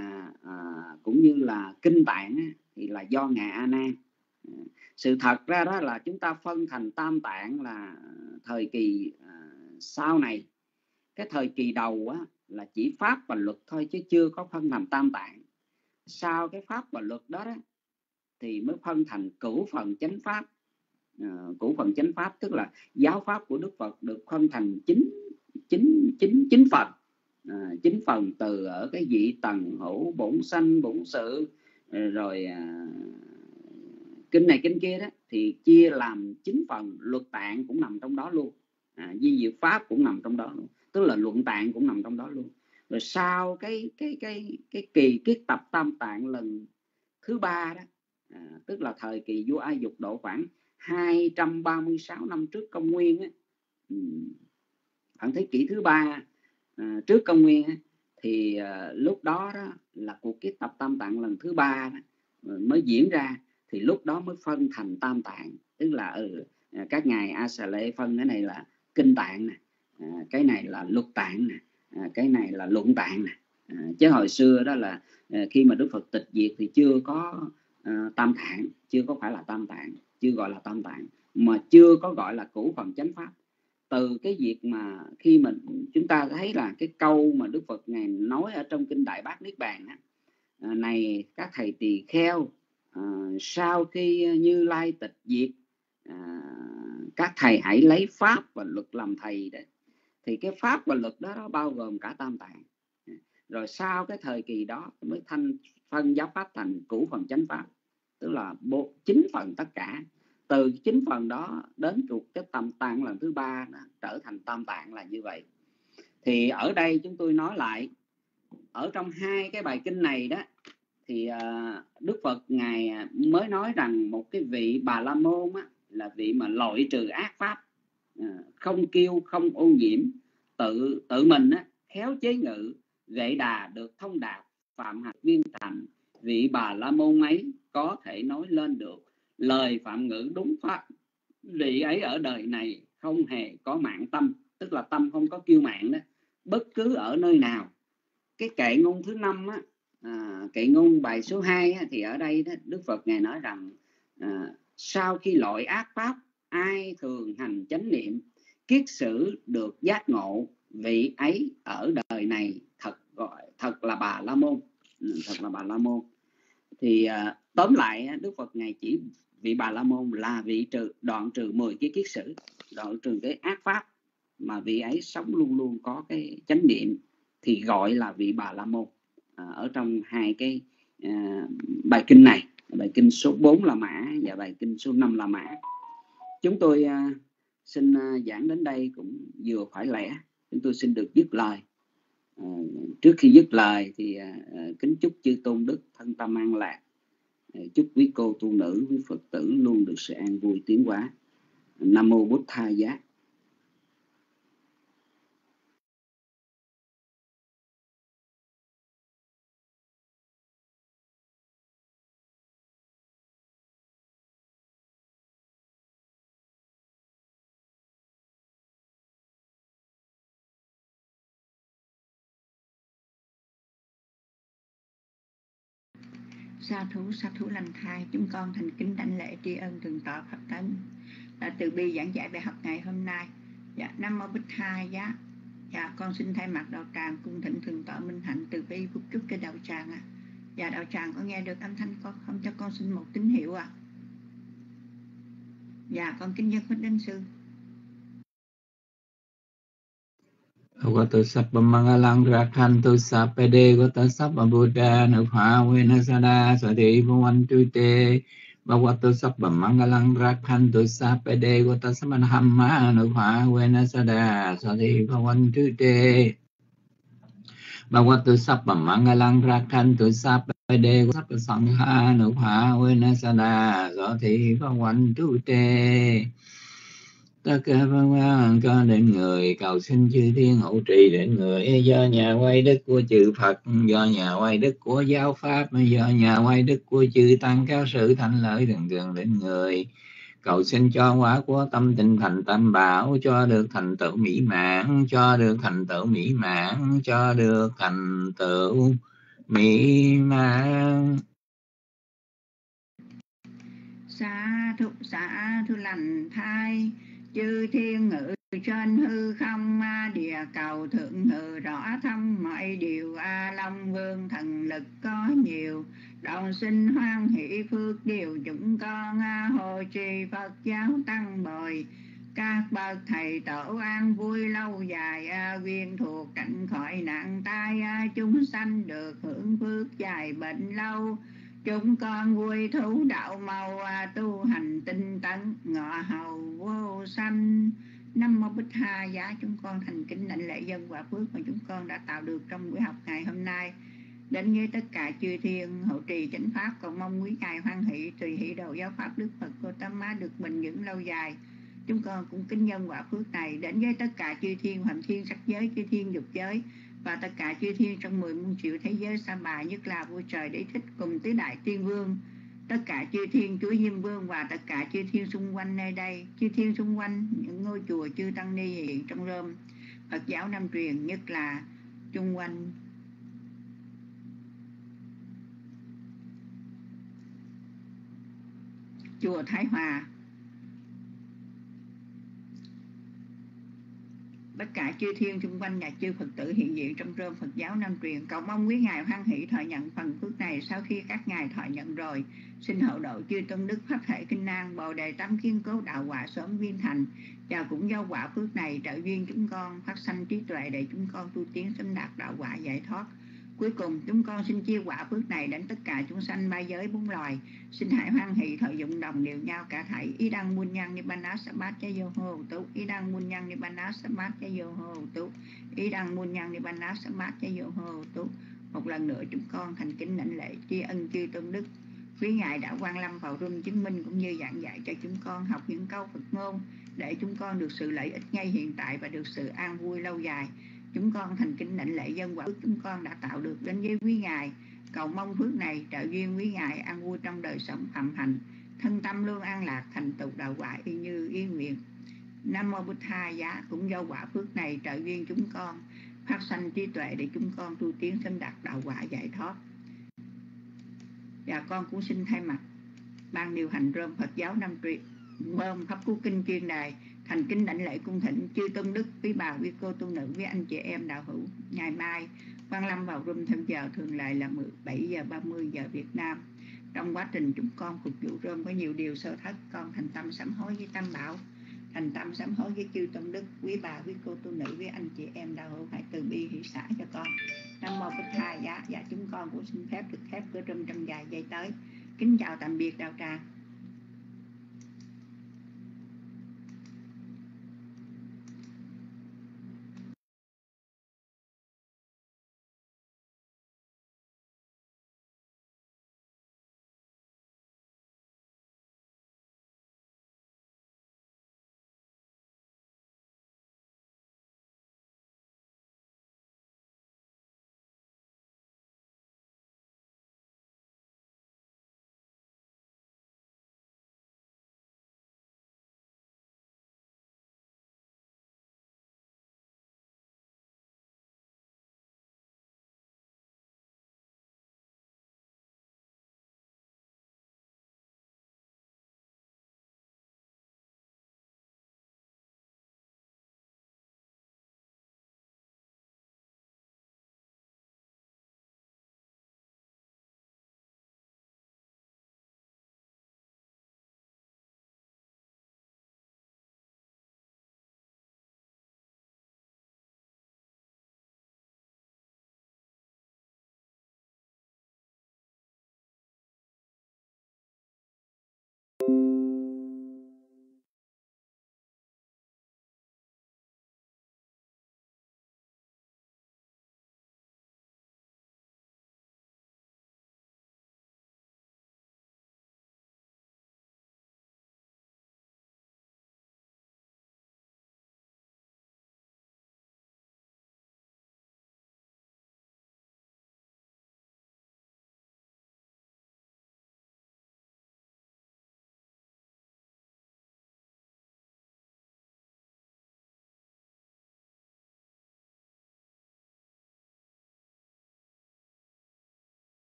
như là kinh tạng thì là do Ngài A Nan. Sự thật ra đó là chúng ta phân thành Tam Tạng là thời kỳ sau này. Cái thời kỳ đầu là chỉ pháp và luật thôi, chứ chưa có phân thành Tam Tạng. Sau cái pháp và luật đó thì mới phân thành cửu phần chánh pháp. Cửu phần chánh pháp tức là giáo pháp của Đức Phật được phân thành chín phần. 9 phần, từ ở cái vị tầng hữu, bổn sanh, bổn sự, rồi kinh này kinh kia đó, thì chia làm 9 phần. Luật tạng cũng nằm trong đó luôn, di diệu pháp cũng nằm trong đó luôn, tức là luận tạng cũng nằm trong đó luôn. Rồi sau cái kỳ kiết tập Tam Tạng lần thứ 3 đó, tức là thời kỳ vua A Dục độ khoảng 236 năm trước công nguyên khoảng thế kỷ thứ 3 trước công nguyên thì lúc đó là cuộc kiết tập Tam Tạng lần thứ 3 mới diễn ra. Thì lúc đó mới phân thành Tam Tạng, tức là các ngài A Xà Lê phân cái này là kinh tạng nè, cái này là luật tạng nè, cái này là luận tạng nè. Chứ hồi xưa đó là khi mà Đức Phật tịch diệt thì chưa có Tam Tạng, chưa có phải là Tam Tạng, chưa gọi là Tam Tạng, mà chưa có gọi là cửu phần chánh pháp. Từ cái việc mà khi mà chúng ta thấy là cái câu mà Đức Phật Ngài nói ở trong kinh Đại Bát Niết Bàn này, các thầy tỳ kheo, sau khi Như Lai tịch diệt, các thầy hãy lấy pháp và luật làm thầy đấy. Thì cái pháp và luật đó bao gồm cả Tam Tạng. Rồi sau cái thời kỳ đó mới phân giáo pháp thành cửu phần chánh pháp, tức là 9 phần tất cả. Từ 9 phần đó đến cuộc cái Tam Tạng lần thứ 3 trở thành Tam Tạng là như vậy. Thì ở đây chúng tôi nói lại, ở trong hai cái bài kinh này đó thì Đức Phật Ngài mới nói rằng một cái vị Bà La Môn là vị mà loại trừ ác pháp, không kiêu, không ô nhiễm, tự mình khéo chế ngự, vệ đà được thông đạt, phạm hạnh viên thành. Vị Bà La Môn ấy có thể nói lên được lời phạm ngữ đúng pháp. Vị ấy ở đời này không hề có mạn tâm, tức là tâm không có kiêu mạn đó, bất cứ ở nơi nào. Cái kệ ngôn thứ 5 kệ ngôn bài số 2 thì ở đây đó, Đức Phật Ngài nói rằng sau khi loại ác pháp, ai thường hành chánh niệm, kiết sử được giác ngộ, vị ấy ở đời này thật là Bà La Môn, thật là Bà La Môn. Thì tóm lại Đức Phật Ngài chỉ vị Bà La Môn là vị đoạn trừ 10 cái kiết sử, đoạn trừ cái ác pháp, mà vị ấy sống luôn luôn có cái chánh niệm, thì gọi là vị Bà La Môn. Ở trong hai cái bài kinh này, bài kinh số 4 La Mã và bài kinh số 5 La Mã. Chúng tôi xin giảng đến đây cũng vừa phải lẽ. Chúng tôi xin được dứt lời. Trước khi dứt lời thì kính chúc chư tôn đức thân tâm an lạc, chúc quý cô tu nữ, quý Phật tử luôn được sự an vui tiến hóa. Nam mô Bụt Tha Giá. Sa thú lành thai, chúng con thành kính đảnh lễ tri ân thượng tọa Pháp Tấn đã từ bi giảng giải bài học ngày hôm nay. Dạ, Nam mô Bụt Tha Giá. Dạ, con xin thay mặt đạo tràng cung thỉnh thượng tọa Minh Hạnh từ bi phúc chúc cho đạo tràng. Dạ, đạo tràng có nghe được âm thanh con không, cho con xin một tín hiệu Dạ con kính dân Phích Đến Sư. Bhagavato Sabba Mangalang Rakhantu Sapade Gota Sabba Buddha Nupha Vinasada Sati Bhavantu Te Bhagavato Sabba Mangalang Rakhantu Sapade Gota Sabba Dhamma Nupha Vinasada Sati Bhavantu Te Bhagavato Sabba Mangalang Rakhantu Sapade Gota Sabba Sangha Nupha Vinasada Sati Bhavantu Te. Tất cả pháp quan cho đến người, cầu xin chư thiên hộ trì đến người, do nhà quay đức của chư Phật, do nhà quay đức của giáo pháp, do nhà quay đức của chư tăng cao sự thành lợi thường thường đến người. Cầu xin cho quả của tâm tinh thành tam bảo, cho được thành tựu mỹ mãn, cho được thành tựu mỹ mãn, cho được thành tựu mỹ mãn. Xá thu lành thai, chư thiên ngự trên hư không, địa cầu thượng ngự rõ thâm mọi điều, Long Vương thần lực có nhiều, đồng sinh hoan hỷ phước điều chúng con, hộ trì Phật giáo tăng bồi, các bậc thầy tổ an vui lâu dài, viên thuộc cảnh khỏi nạn tai, chúng sanh được hưởng phước dài bệnh lâu. Chúng con vui thú đạo màu, tu hành tinh tấn ngọ hầu vô sanh. Nam mô Bích Tha Giá. Chúng con thành kính lãnh lễ dân quả phước mà chúng con đã tạo được trong buổi học ngày hôm nay, đến với tất cả chư thiên hộ trì chánh pháp, cầu mong quý ngài hoan hỷ tùy hỷ độ giáo pháp Đức Phật Gautama được bình vững lâu dài. Chúng con cũng kính nhân quả phước này đến với tất cả chư thiên hoàng thiên sắc giới, chư thiên dục giới và tất cả chư thiên trong 10 muôn triệu thế giới sa bà, nhất là vua trời Đế Thích cùng tứ đại tiên vương, tất cả chư thiên chúa Diêm Vương và tất cả chư thiên xung quanh nơi đây, chư thiên xung quanh những ngôi chùa chư tăng ni hiện trong rơm Phật giáo Nam truyền, nhất là chung quanh chùa Thái Hòa, tất cả chư thiên xung quanh nhà chư Phật tử hiện diện trong rơm Phật giáo Nam truyền, cầu mong quý ngài hoan hỷ thọ nhận phần phước này. Sau khi các ngài thọ nhận rồi, xin hậu độ chư tôn đức pháp thể kinh năng bồ đề tam kiên cố đạo quả sớm viên thành, và cũng do quả phước này trợ duyên chúng con phát sanh trí tuệ để chúng con tu tiến sớm đạt đạo quả giải thoát. Cuối cùng chúng con xin chia quả phước này đến tất cả chúng sanh ba giới bốn loài. Xin hãy hoan hỷ thọ dụng đồng đều nhau cả thảy. Ý đăng muôn nhân nibbana sabat cha yo ho tú. Ý đăng muôn nhân nibbana sabat cha yo ho tú. Ý đăng muôn nhân nibbana sabat cha yo ho tú. Một lần nữa chúng con thành kính lãnh lễ tri ân chư tôn đức. Quý ngài đã quang lâm vào room chứng minh cũng như giảng dạy cho chúng con học những câu Phật ngôn để chúng con được sự lợi ích ngay hiện tại và được sự an vui lâu dài. Chúng con thành kính lãnh lễ dân quả phước chúng con đã tạo được đến với quý ngài, cầu mong phước này trợ duyên quý ngài an vui trong đời sống phạm hạnh, thân tâm luôn an lạc, thành tựu đạo quả y như ý nguyện. Nam mô Bích Tha Giá. Cũng do quả phước này trợ duyên chúng con phát sanh trí tuệ để chúng con tu tiến sớm đạt đạo quả giải thoát. Và con cũng xin thay mặt ban điều hành rơm Phật giáo Nam truyền bơm pháp cú kinh chuyên đài thành kính lãnh lễ cung thỉnh chư tôn đức, quý bà, quý cô tu nữ, quý anh chị em đạo hữu ngày mai quang lâm vào room theo giờ thường lệ là 17 giờ 30 giờ Việt Nam. Trong quá trình chúng con phục vụ room có nhiều điều sơ thất, con thành tâm sám hối với Tam Bảo, thành tâm sám hối với chư tôn đức, quý bà, quý cô tu nữ, quý anh chị em đạo hữu hãy từ bi hỷ xả cho con. Nam mô Bích Tha Giá. Dạ chúng con cũng xin phép được khép cửa room trong vài giây tới. Kính chào tạm biệt đạo tràng.